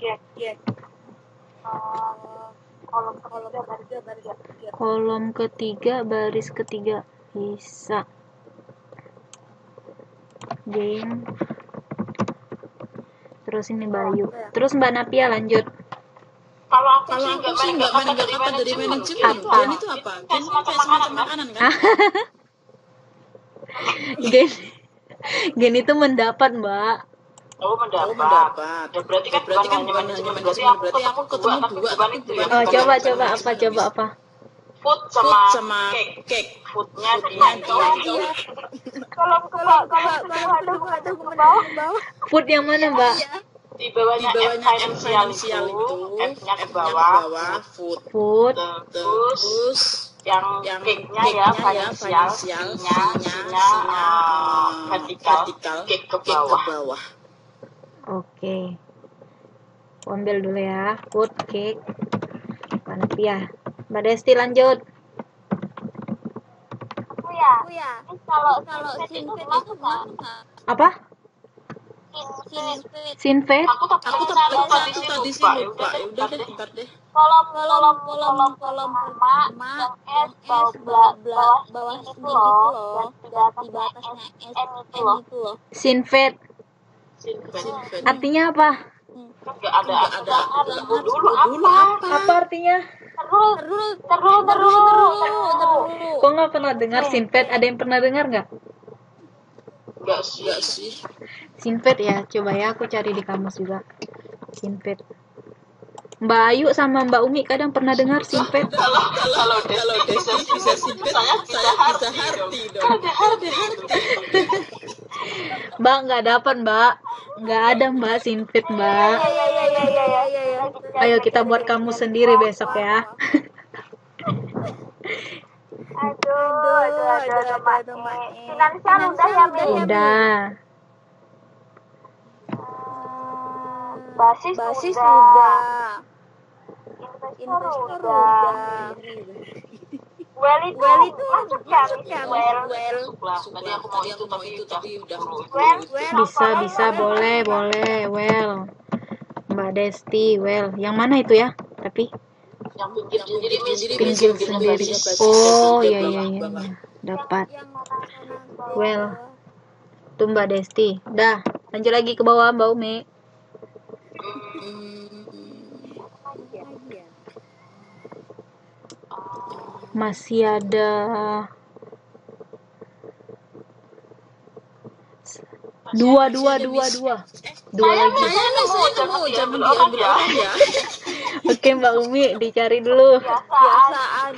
Kolom ketiga baris ketiga. Bisa. Gain. Terus ini Mbak Ayu. Terus Mbak Napia lanjut. Kalau aku sih nggak main kata dari manajemen. Apa? Gen itu apa? Gen semacam makanan kan? Gen itu mendapat Mbak. Oh mendapat. Ya berarti kan bukan hanya manajemen. Berarti aku ketemu dua tapi bukan. Coba apa? Food sama cake. Foodnya dia. Kalau ke bawah. Food yang mana Mbak? Di bawahnya financial itu F-nya ke bawah food. Terus yang cake-nya ya financial nya vertikal cake ke bawah. Oke. Aku ambil dulu ya. Food, cake. Panapia. Mbak Desti lanjut. Ya. Kalau sinfit itu Apa? Sinfit. Aku tadi sih lupa. Udah deh, bentar deh. kolom pertama yang S bawah ini tuh loh, di atasnya S N itu loh. Sinfit. Artinya apa? Enggak ada dulu apa? Apa artinya? Kok nggak pernah dengar Sinpet? Ada yang pernah dengar nggak? Enggak sih. Sinpet ya, coba ya aku cari di kamus juga. Sinpet. Mbak Ayu sama Mbak Umi kadang pernah dengar Sinpet. Kalau Desi bisa Sinpet, saya bisa Harti dong. Mbak nggak dapat Mbak, nggak ada Mbak Sinpet Mbak. Ayo kita buat kamu sendiri besok ya. Aduh, finansial udah ya, Mi? Udah. Basis udah. Investor udah. Well itu masuk ya, Well. Tadi aku mau itu tapi udah. Bisa boleh. Well. Mbak Desti, well. Yang mana itu ya? Tapi Yang pinggir sendiri. Oh, iya. Dapat. Well. Tuh Mbak Desti. Dah, lanjut lagi ke bawah Mbak Umi. Masih ada dua lagi. Jangan diambil orang ya. Oke Mbak Umi, dicari dulu. Biasaan.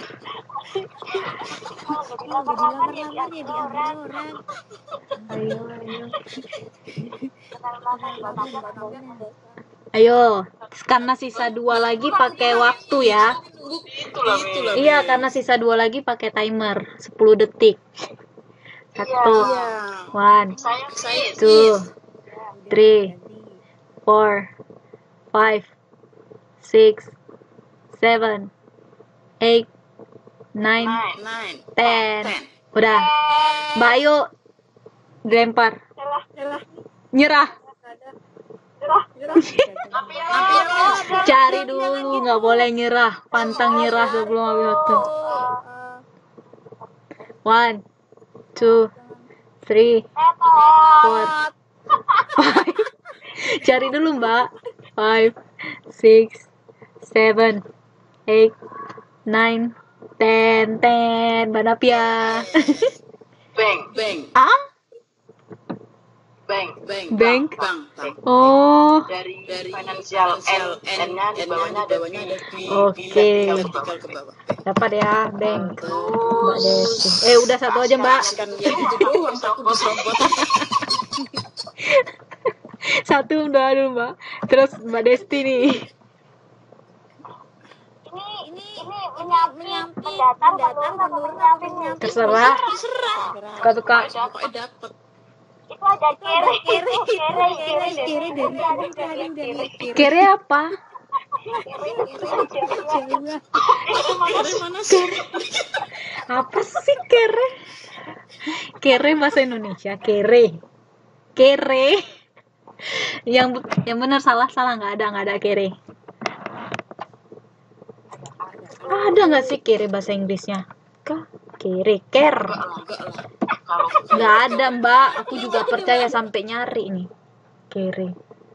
Ayo, karena sisa 2 lagi pakai waktu ya. Itulah. Iya, karena sisa 2 lagi pakai timer 10 detik. 1, 1, 2, 3, 4, 5, 6, 7, 8, 9, 10. Udah. Mbak Ayu dilempar. Nyerah. Cari dulu, nggak boleh nyerah. Pantang nyerah sebelum habis waktu. 1, 2, 3, 4, 5. Cari dulu Mbak. 5, 6, 7, 8, 9, 10. Mbak Napia. Bank. Bank. Oh. Dari financial N-nya di bawahnya ada B. Oke. Vertikal ke bawah. Dapat ya, bank. Mbak Desi. Udah satu aja, Mbak. Kan yang itu doang aku diserobot. Satu udah dulu, Mbak. Terus Mbak Desti nih. Ini mendatar menurun atau menyamping? Terserah. Suka-suka. Pokoknya dapat. Itu ada kere Kere apa? Mana sih? Apa sih kere? Kere bahasa Indonesia, kere. Yang benar salah nggak ada kere. Ada nggak sih kere bahasa Inggrisnya? Kere. Nggak ada Mbak, aku juga percaya sampai nyari nih. Kere.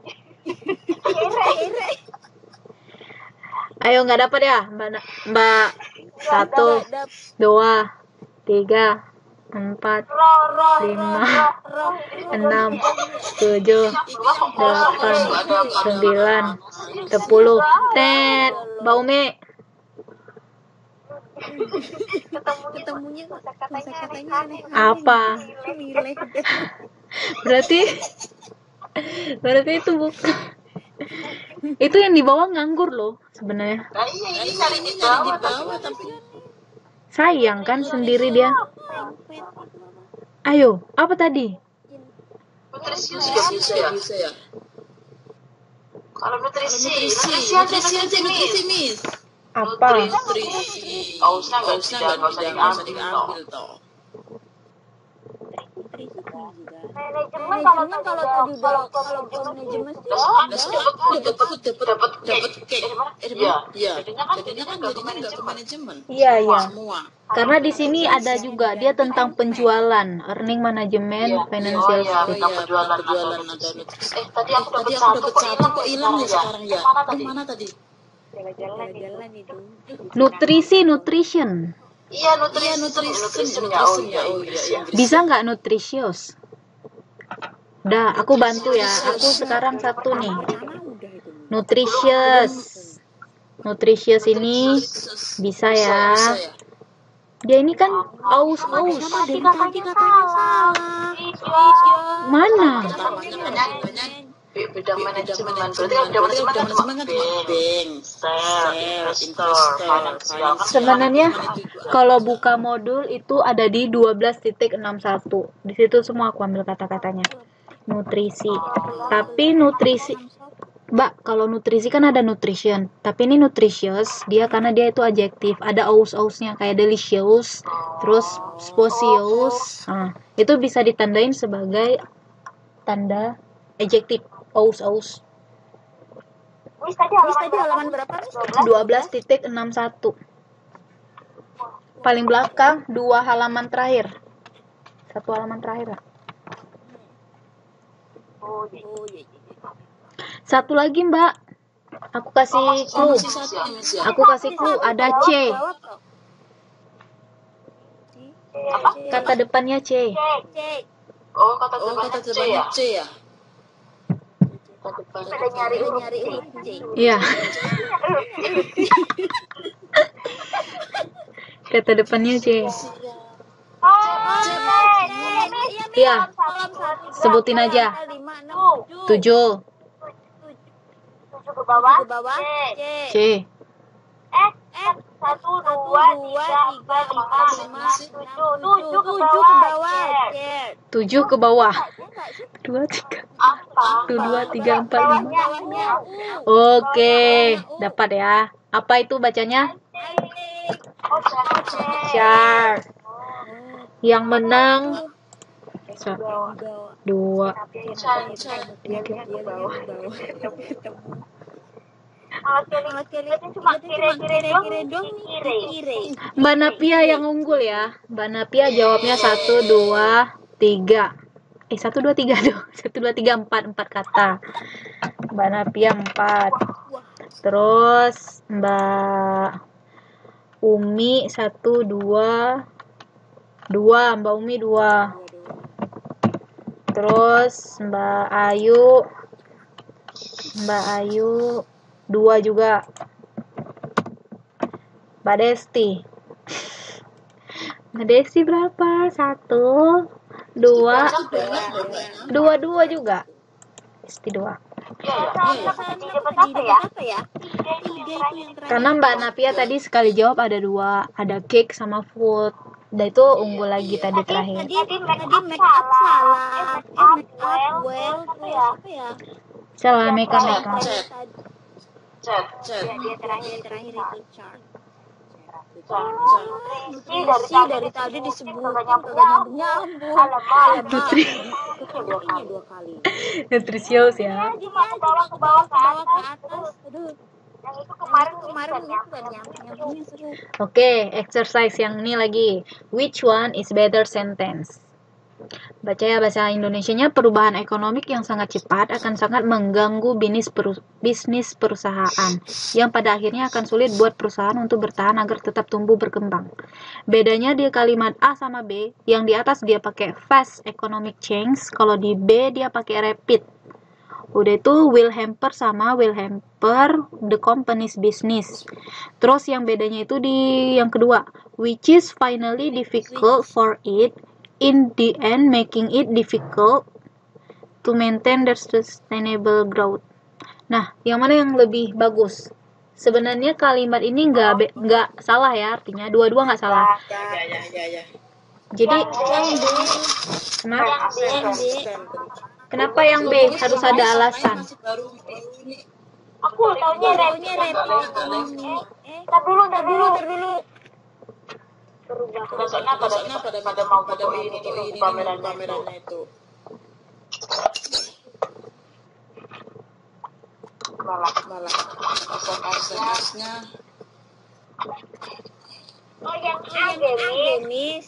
Ayo nggak dapat ya Mbak. 1, 2, 3, 4, 5, 6, 7, 8, 9, 10. Tet, Mbak Umi. ketemunya kata-katanya aneh. Apa? Berarti itu bukan. Itu yang di bawah nganggur loh sebenarnya. Nah, ini Ini nyari di bawah tapi Sayang kan sendiri dia. Ayo, apa tadi? nutrisius juga bisa ya. Kalau nutrisi Miss. Apa? Nutrisi. Ausnya nggak usah diambil toh. Manajemen kalau tadi udah kalau manajemen dapat cake. Iya. Jadinya kan nggak ke manajemen. Iya. Semua. Karena di sini ada juga dia tentang penjualan, earning management, financial state. penjualan ada nutrisi. tadi aku dapat Tadi aku dapat 1 kok hilang ya sekarang ya. Mana tadi? Jalan-jalan itu. Nutrisi, nutrition. Iya, nutrition ya. Oh iya, Inggris. Bisa nggak nutritious? Udah, aku bantu ya. Aku sekarang satu nih. Nutritious. Nutritious ini bisa ya. Dia ini kan aus. Dari tadi katanya salah. Mana? Bidang manajemen, berarti kan bidang manajemen cuma bank, sales, investor, finansial. Sebenarnya kalau buka modul itu ada di 12.61. Di situ semua aku ambil kata-katanya. Nutrisi. Tapi nutrisi, Mbak, kalau nutrisi kan ada nutrition. Tapi ini nutritious, dia karena dia itu adjektif, ada aus-ausnya kayak delicious, terus spocious. Nah, itu bisa ditandain sebagai tanda adjektif. Aus. Miss tadi halaman berapa? 12.61. Paling belakang 2 halaman terakhir. 1 halaman terakhir lah. Oh, iya. Satu lagi, Mbak. Aku kasih clue. Ada C. Kata depannya C. Oh, kata depannya C ya. Pada nyari huruf C. Iya. Kata depannya C. Iya. Sebutin aja. 7. 7 ke bawah. C. 1, 2, 3, 4, 5, 6, 7 ke bawah. 7 ke bawah. 2, 3. 2, 3, 4, 5. Oke, dapat ya. Apa itu bacanya? Char. Yang menang 2, 3. Cuma kira-kira dong nih. Mbak Napia yang unggul ya. Mbak Napia jawabnya 1, 2, 3. 1, 2, 3 dong. 1, 2, 3, 4 kata. Mbak Napia 4. Terus Mbak Umi 1, 2. Mbak Umi 2. Terus Mbak Ayu 2 juga. Mbak Desti berapa? 1, 2. 2 juga. Desti 2. Karena Mbak Napia tadi sekali jawab ada 2, ada cake sama food. Dan itu unggul lagi tadi terakhir. Tadi make up salah. Make up well apa ya? Salah make up. Chat. Dia terakhir itu chart. Dari tadi disebut kagak nyambung. Alamak. Dua kali. Nutritious ya. Cuma ke bawah ke atas. Aduh. Yang itu kemarin bukan nyambungnya seru. Oke, exercise yang ini lagi. Which one is better sentence? Baca ya bahasa Indonesianya. Perubahan ekonomi yang sangat cepat akan sangat mengganggu bisnis perusahaan, yang pada akhirnya akan sulit buat perusahaan untuk bertahan agar tetap tumbuh berkembang. Bedanya di kalimat A sama B, yang di atas dia pakai fast economic change, kalau di B dia pakai rapid. Udah itu will hamper the company's business. Terus yang bedanya itu di yang kedua, which is finally difficult for it, in the end making it difficult to maintain their sustainable growth. Nah, yang mana yang lebih bagus? Sebenarnya kalimat ini nggak salah ya, artinya dua-dua nggak salah. Ya. Jadi kenapa yang B harus ada alasan? Aku taunya rapid. Tar dulu. Maksudnya pada mau ini pamerannya itu. Malah prosesnya. Oh, yang agemis.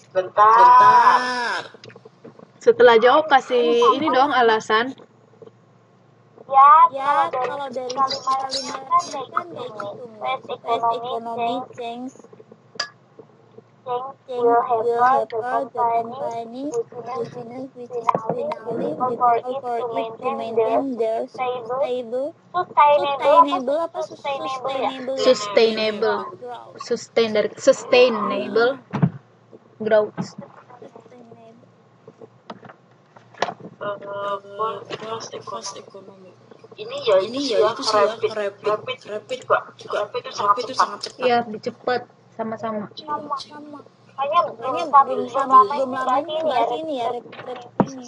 Bentar. Setelah jawab kasih ini dong alasan. Yang Ya, kalau dari kalimat kan kayak gitu, Miss. Fast economy change will help the companies business which is finally difficult for it to maintain their sustainable apa sustainable Sustainable. growth. Sustainable growth. Sustainable. Fast economy. Ini ya itu sih ya rapid juga itu rapid itu sangat cepat. Ya, lebih cepat sama-sama. Sama. Kayaknya belum lama ini bahas ini ya rapid ini.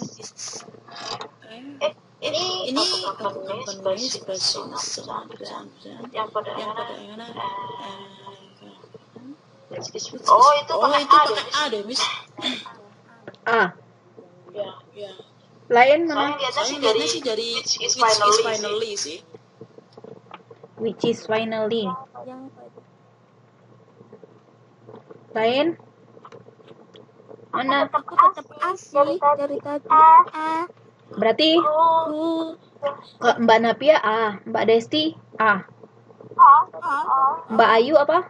Ini company spesialis yang pada akhirnya itu pakai A deh, Miss. A. Ya. Lain mana? Saya lihatnya sih dari which is finally sih. Which is finally. Yang apa itu? Lain? Mana? Aku tetap A sih dari tadi. A. Berarti Mbak Napia A, Mbak Desti A. Mbak Ayu apa?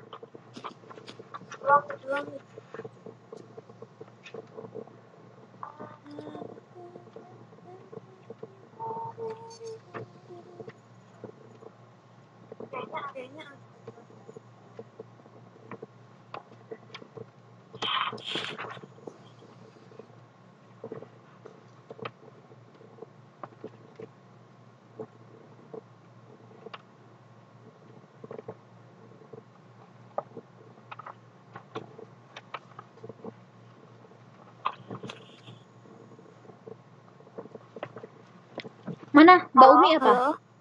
Mana? Mbak Umi apa?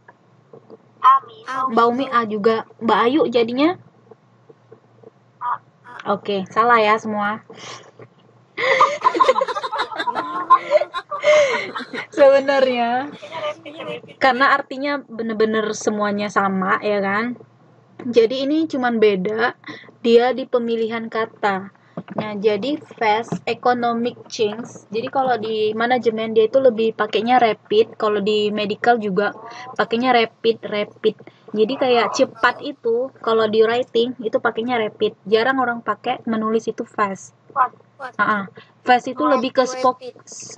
Mbak Umi A juga. Mbak Ayu jadinya? Oke, salah ya semua. Sebenarnya karena artinya bener-bener semuanya sama ya kan. Jadi ini cuman beda dia di pemilihan kata. Nah, jadi fast economic change. Jadi kalau di manajemen dia itu lebih pakainya rapid, kalau di medical juga pakainya rapid. Jadi kayak cepat itu kalau di writing itu pakainya rapid. Jarang orang pakai menulis itu fast. Fast itu lebih ke spoken.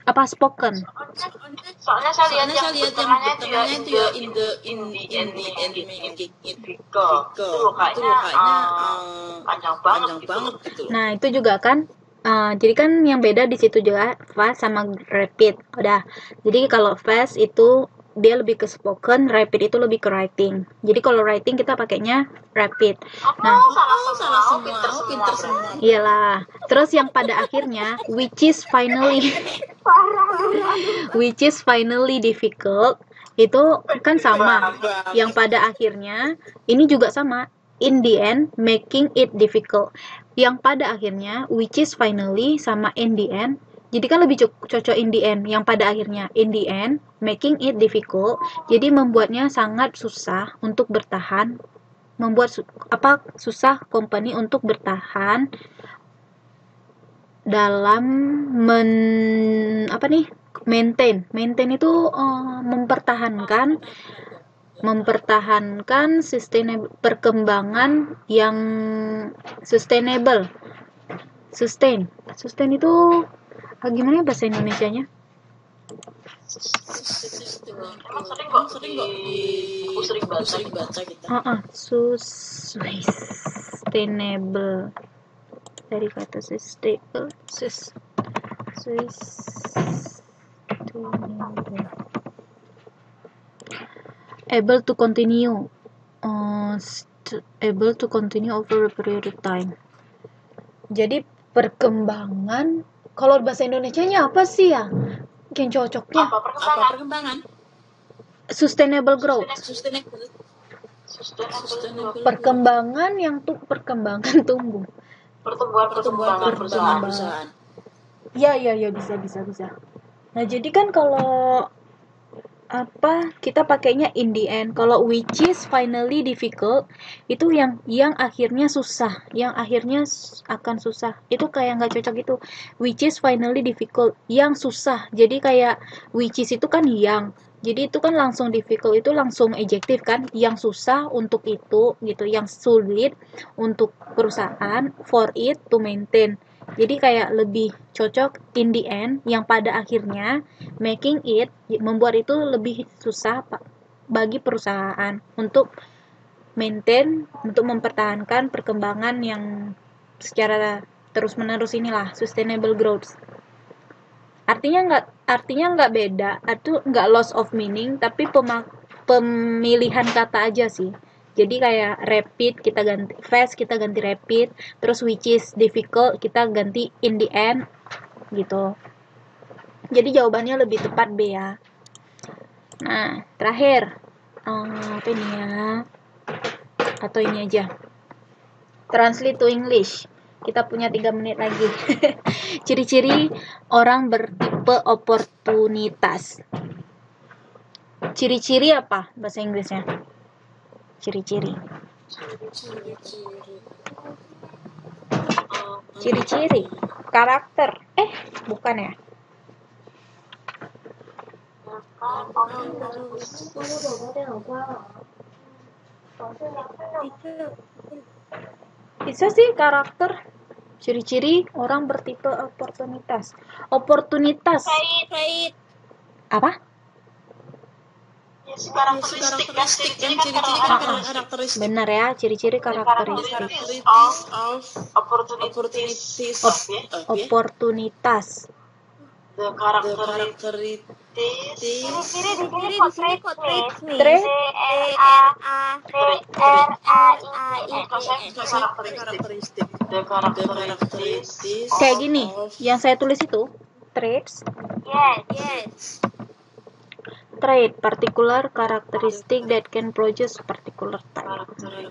Soalnya saya lihat yang tengahnya itu ya in the making it difficult. Itu loh kayaknya panjang banget gitu. Nah, itu juga kan jadi kan yang beda di situ juga fast sama rapid. Udah. Jadi kalau fast itu dia lebih ke spoken, rapid itu lebih ke writing. Jadi kalau writing kita pakainya rapid. Nah, salah pinter semua. Iyalah. Terus yang pada akhirnya which is finally difficult itu kan sama. Yang pada akhirnya ini juga sama. In the end making it difficult. Yang pada akhirnya which is finally sama in the end. Jadi kan lebih cocok in the end. Yang pada akhirnya in the end making it difficult. Jadi membuatnya sangat susah untuk bertahan. Membuat susah company untuk bertahan dalam maintain itu mempertahankan perkembangan yang sustainable. Sustain itu gimana bahasa Indonesianya? Sering baca kita. Sustainable dari kata sustainable. Able to continue over a period of time. Jadi perkembangan, kalau bahasa Indonesianya apa sih ya? Yang cocoknya? Apa perkembangan? Sustainable growth. Perkembangan tumbuh. Pertumbuhan perusahaan. Ya bisa. Nah, jadi kan kalau kita pakainya in the end. Kalau which is finally difficult itu yang akhirnya susah, yang akhirnya akan susah. Itu kayak nggak cocok itu. Which is finally difficult, yang susah. Jadi kayak which is itu kan yang Jadi itu kan langsung difficult, itu langsung adjektif kan, yang susah untuk itu gitu, yang sulit untuk perusahaan, for it to maintain. Jadi kayak lebih cocok in the end, yang pada akhirnya making it, membuat itu lebih susah bagi perusahaan untuk maintain, untuk mempertahankan perkembangan yang secara terus menerus inilah sustainable growth. Artinya nggak beda, itu nggak loss of meaning, tapi pemilihan kata aja sih. Jadi kayak rapid kita ganti fast, kita ganti rapid, terus which is difficult kita ganti in the end gitu. Jadi jawabannya lebih tepat B ya. Nah, terakhir apa ini ya? Atau ini aja. Translate to English. Kita punya 3 menit lagi. Ciri-ciri orang bertipe oportunitas. Ciri-ciri apa bahasa Inggrisnya? Ciri-ciri. Ciri-ciri. Karakter. Bukan ya? Bisa sih karakter. Ciri-ciri orang bertipe oportunitas. Oportunitas. Apa? Karakteristik kan ciri-ciri karakteristik. Benar ya, ciri-ciri karakteristik. Oportunitas. The karakteristik. Ciri-ciri di sini kok traits nih. Trait. Karakteristik. Kayak gini, yang saya tulis itu traits. Yes. Trait, particular characteristic that can produce particular type.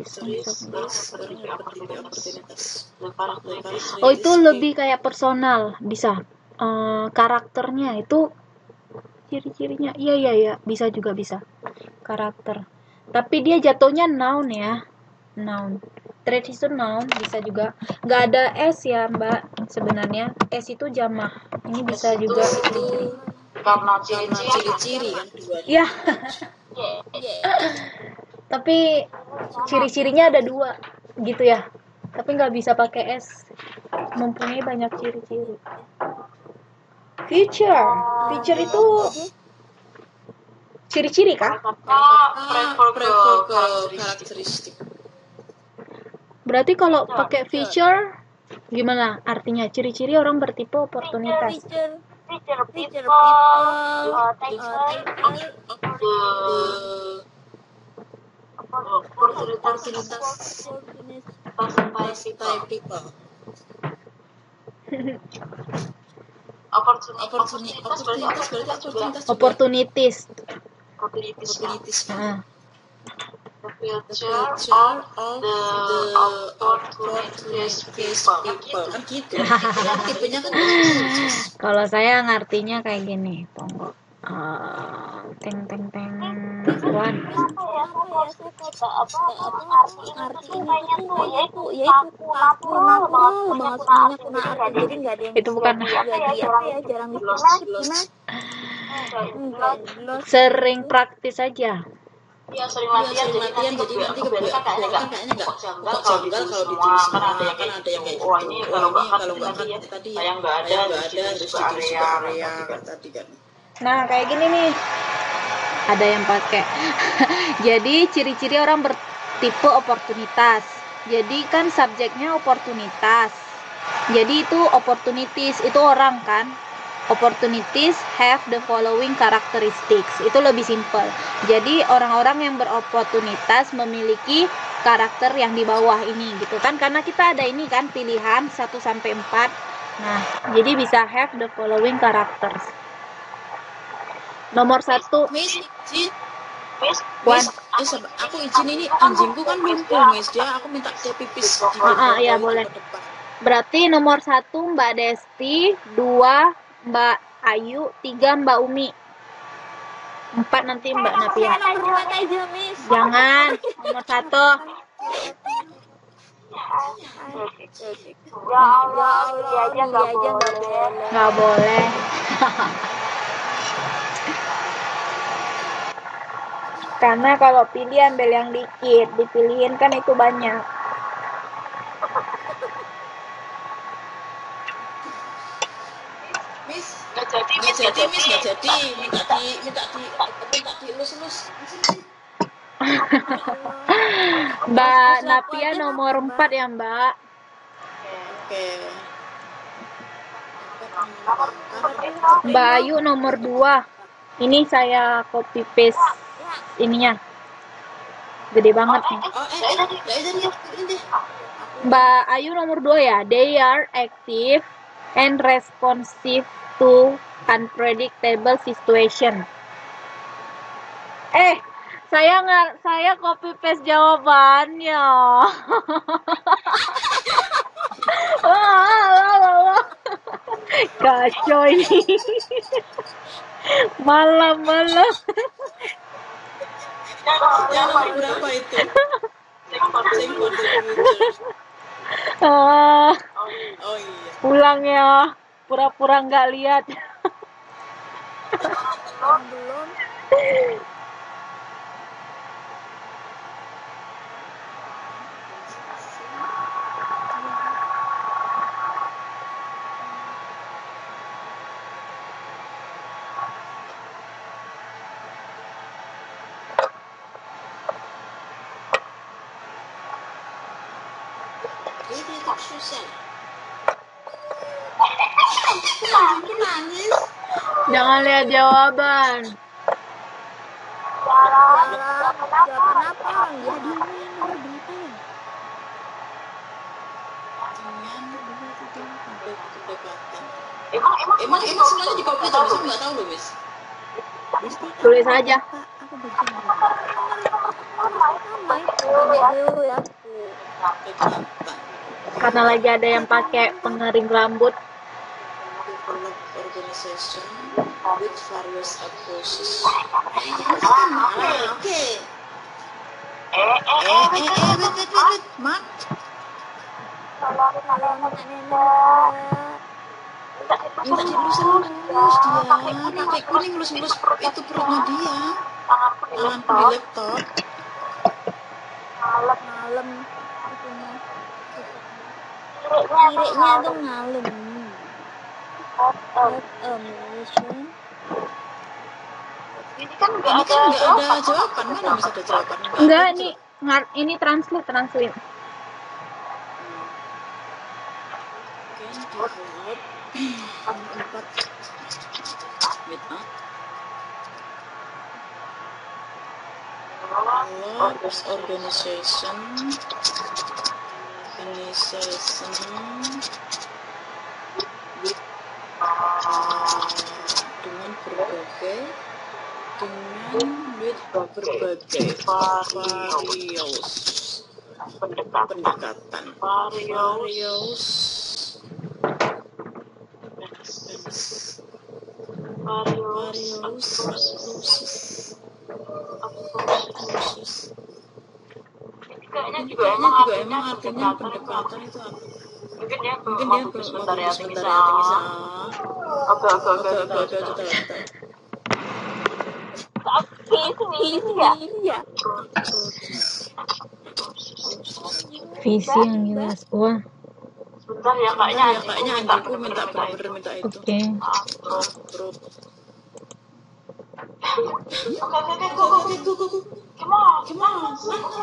Oh, itu lebih kayak personal, bisa. Karakternya itu ciri-cirinya. Iya, bisa juga bisa. Karakter. Tapi dia jatuhnya noun ya. Noun. Trait itu noun, bisa juga. Nggak ada S ya, Mbak. Sebenarnya S itu jamak. Ini bisa juga ciri-ciri. Karena ciri-ciri kan dua. Ya. Tapi ciri-cirinya ada 2 gitu ya. Tapi nggak bisa pakai S. Mempunyai banyak ciri-ciri. Feature itu ciri-ciri kah? Prefer ke karakteristik. Berarti kalau pakai feature gimana artinya? Ciri-ciri orang bertipe oportunitas. Feature people, Opportunities. the future of the opportunist people Kan gitu. Tipenya kan Kalau saya ngartinya kayak gini, tunggu. Teng. One. Itu bukan. Sering praktis aja. Iya, sering latihan jadi nanti kebanyakan kayaknya nggak janggal kalau ditulis semua, kan ada yang kayak gitu. Wah, ini kalau nggak tadi kayak nggak ada juga area tadi kan. Nah, kayak gini nih. Ada yang pakai. Jadi ciri-ciri orang bertipe oportunitas. Jadi kan subjeknya oportunitas. Jadi itu opportunities, itu orang kan. Opportunities have the following characteristics. Itu lebih simple. Jadi orang-orang yang beroportunitas memiliki karakter yang di bawah ini gitu kan, karena kita ada ini kan pilihan 1 sampai 4. Nah, jadi bisa have the following characters. Nomor 1. Miss, aku izin ini anjingku kan ngumpul, Miss. Aku minta dia pipis. Iya boleh. Berarti nomor 1 Mbak Desti, 2 Mbak Ayu, 3 Mbak Umi, 4 nanti Mbak Napia. Jangan, nomor 1. Ya Allah, dia aja nggak boleh. Nggak boleh. Karena kalau pilih ambil yang dikit, dipilihin kan itu banyak. Miss, nggak jadi. Minta dielus-elus. Mbak Napia nomor 4 ya, Mbak. Oke. Mbak Ayu nomor 2. Ini saya copy paste ininya. Gede banget nih. Mbak Ayu nomor 2 ya. They are active and responsive to unpredictable situation. Saya copy paste jawabannya. Kacau ini. Malam-malam. Yang nomor berapa itu? Oh iya. Pulang ya. Pura-pura nggak lihat. Belum. Susah. Nangis. Jangan lihat jawaban. Jawaban apa? Ya di nomor berapa ya? Emang semuanya di copy atau saya nggak tahu loh, Miss. Tulis aja. Aku bagian berapa? Sama itu dulu ya. Karena lagi ada yang pakai pengering rambut. Develop organization with various approaches. Oke. Wait, Mat. Minta dilus dia. Pakai kuning lus itu perutnya dia. Tanganku di laptop. Malam itunya. Kiriknya tuh ngalem. Mission. Ini kan nggak ada jawaban. Mana bisa ada jawaban? Enggak, ini translate. Organization dengan berbagai various pendekatan various kayaknya juga emang artinya pendekatan itu apa? Mungkin dia mau sebentar ya, bisa. Oke. Visi yang jelas. Wah. Sebentar ya, kayaknya anjingku minta itu. Oke. Go. Come on.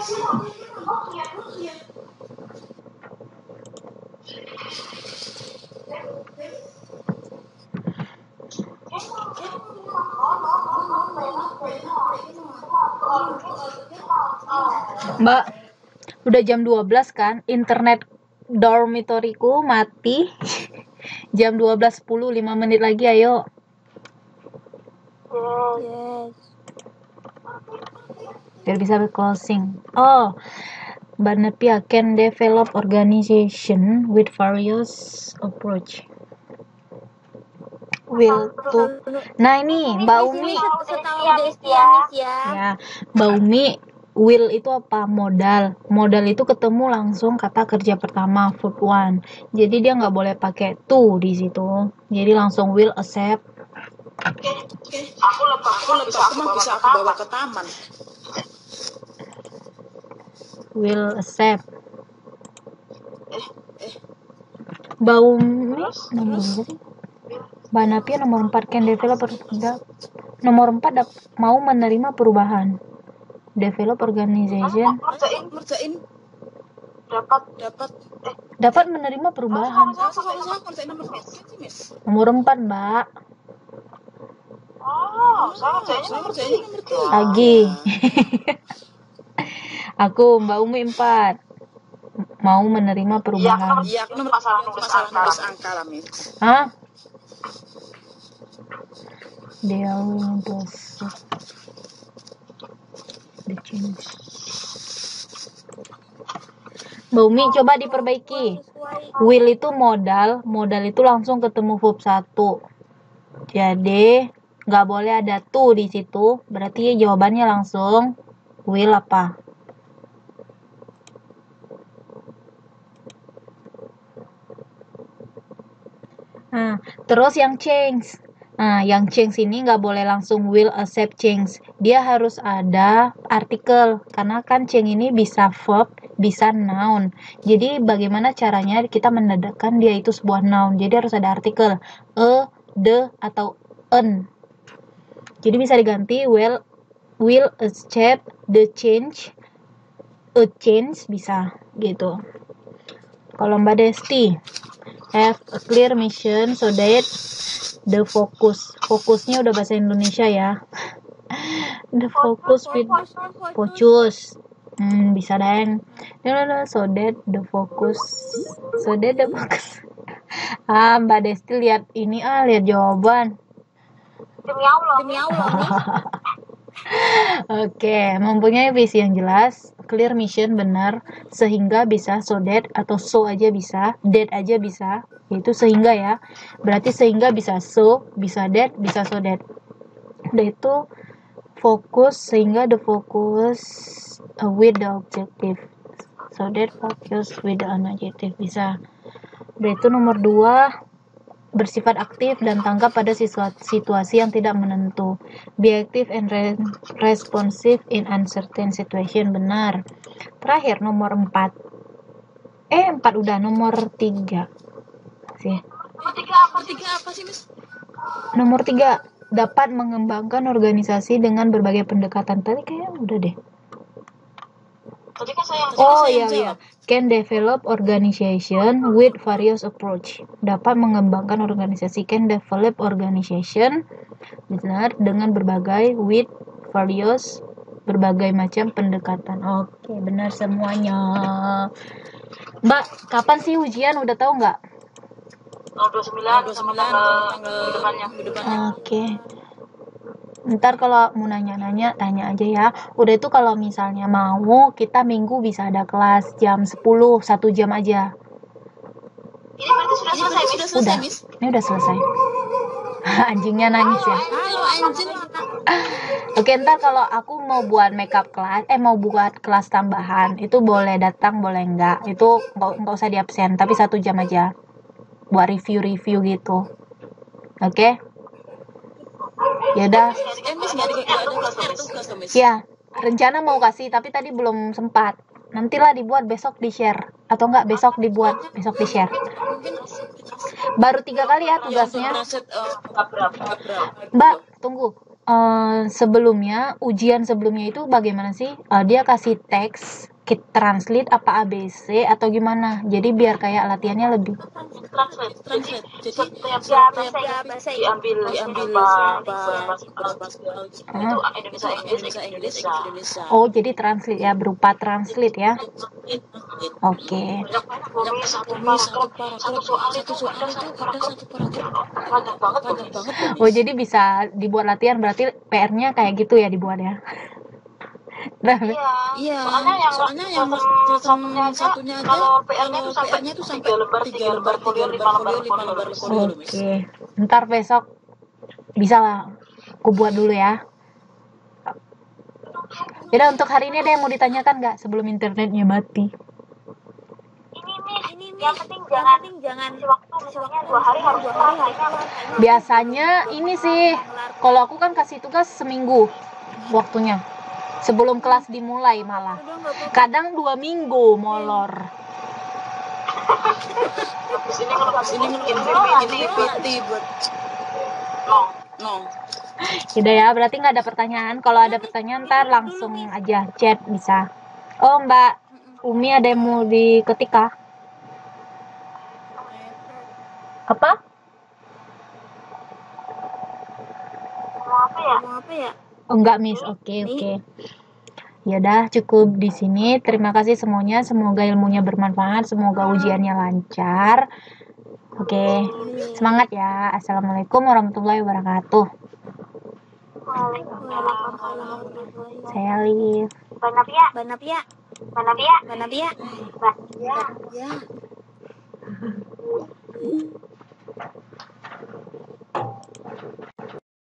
Mbak, udah jam 12 kan? Internet dormitoriku mati. Jam 12.10, 5 menit lagi, ayo. Yes. Biar bisa closing. Oh, Mbak Nepia can develop organization with various approach. Will to. Nah ini Mbak Umi. Ya, Mbak Umi. Will itu apa? Modal. Modal itu ketemu langsung kata kerja pertama, verb one. Jadi dia nggak boleh pakai to di situ. Jadi langsung will accept. Aku lepas, bisa aku bawa ke taman. will accept. Bau nomor berapa sih? Banapia nomor 4 can develop nomor 4 mau menerima perubahan. Develop organization Ngerjain dapat menerima perubahan. Saya ngerjain nomor 4 sih, Miss. Nomor 4, Mbak. Saya ngerjain nomor 3. Lagi. Aku Mbak Umi 4. Mau menerima perubahan. Iya, aku nomor masalah nulis angka lah, Miss. Hah? They are willing to accept the change. Mbak Umi coba diperbaiki. Will itu modal itu langsung ketemu verb 1. Jadi nggak boleh ada to di situ. Berarti jawabannya langsung will apa? Nah, terus yang change. Nah, yang change ini nggak boleh langsung will accept change. Dia harus ada artikel. Karena kan change ini bisa verb, bisa noun. Jadi bagaimana caranya kita menandakan dia itu sebuah noun. Jadi harus ada artikel. A, the, atau an. Jadi bisa diganti will accept the change. A change bisa gitu. Kalau Mbak Desti, have a clear mission so that the fokusnya udah bahasa Indonesia ya. The focus with focus. Bisa deng. No, so that the focus. Mbak Desti lihat ini lihat jawaban. Demi Allah. Oke, mempunyai visi yang jelas, clear mission benar, sehingga bisa so that atau so aja bisa, that aja bisa, yaitu sehingga ya. Berarti sehingga bisa so, bisa that, bisa so that. Udah itu fokus sehingga the focus with the objective. So that focus with the adjective bisa. Udah itu nomor 2 bersifat aktif dan tanggap pada situasi yang tidak menentu. Be active and responsive in uncertain situation. Benar. Terakhir nomor 4. 4 udah, nomor 3. Sih. Nomor 3 apa sih, Miss? Nomor 3, dapat mengembangkan organisasi dengan berbagai pendekatan. Tadi kayaknya udah deh. Tadi kan saya iya. Can develop organization with various approach. Dapat mengembangkan organisasi. Can develop organization benar dengan berbagai with various berbagai macam pendekatan. Oke, benar semuanya. Mbak, kapan sih ujian? Udah tahu nggak? 29 sama tanggal depannya. Oke. Ntar kalau mau nanya-nanya, tanya aja ya. Udah itu kalau misalnya mau, kita minggu bisa ada kelas jam 10, 1 jam aja. Ini berarti sudah selesai, Miss? Ini udah selesai. Anjingnya nangis ya. Halo, anjing. Oke, ntar kalau aku mau buat makeup kelas, mau buat kelas tambahan, itu boleh datang, boleh enggak. Itu nggak usah di absen, tapi 1 jam aja. Buat review gitu. Oke? Yaudah. Ya, rencana mau kasih, tapi tadi belum sempat. Nantilah dibuat, besok di share. Atau enggak besok dibuat, besok di share. Baru 3 kali ya tugasnya. Mbak, tunggu. Sebelumnya, ujian sebelumnya itu bagaimana sih? Dia kasih teks, kita translate apa ABC atau gimana? Jadi biar kayak latihannya lebih. Translate. Jadi Bahasa diambil Indonesia Indonesia. Oh, jadi translate ya, berupa translate ya. Oke. Satu soal itu ada satu paragraf panjang banget. Oh, jadi bisa dibuat latihan, berarti PR-nya kayak gitu ya dibuat ya. Nah, Iya. Soalnya yang satunya aja kalau PR-nya itu sampai 3 lembar folio, 5 lembar folio. Oke. Ntar besok bisa lah. Aku buat dulu ya. Yaudah, untuk hari ini ada yang mau ditanyakan nggak sebelum internetnya mati? Ini yang penting jangan waktu misalnya 2 hari harus Biasanya ini sih, kalau aku kan kasih tugas seminggu waktunya. Sebelum kelas dimulai malah. Kadang 2 minggu molor. Ini mungkin PPT buat Udah ya, berarti nggak ada pertanyaan. Kalau ada pertanyaan ntar langsung aja chat bisa. Oh, Mbak Umi ada yang mau diketik kah? Apa? Mau apa ya? Oh, enggak, Miss. Oke. Yaudah, cukup di sini. Terima kasih semuanya. Semoga ilmunya bermanfaat. Semoga ujiannya lancar. Oke. Semangat ya. Assalamualaikum warahmatullahi wabarakatuh. Saya Alif. Banapia. Ya.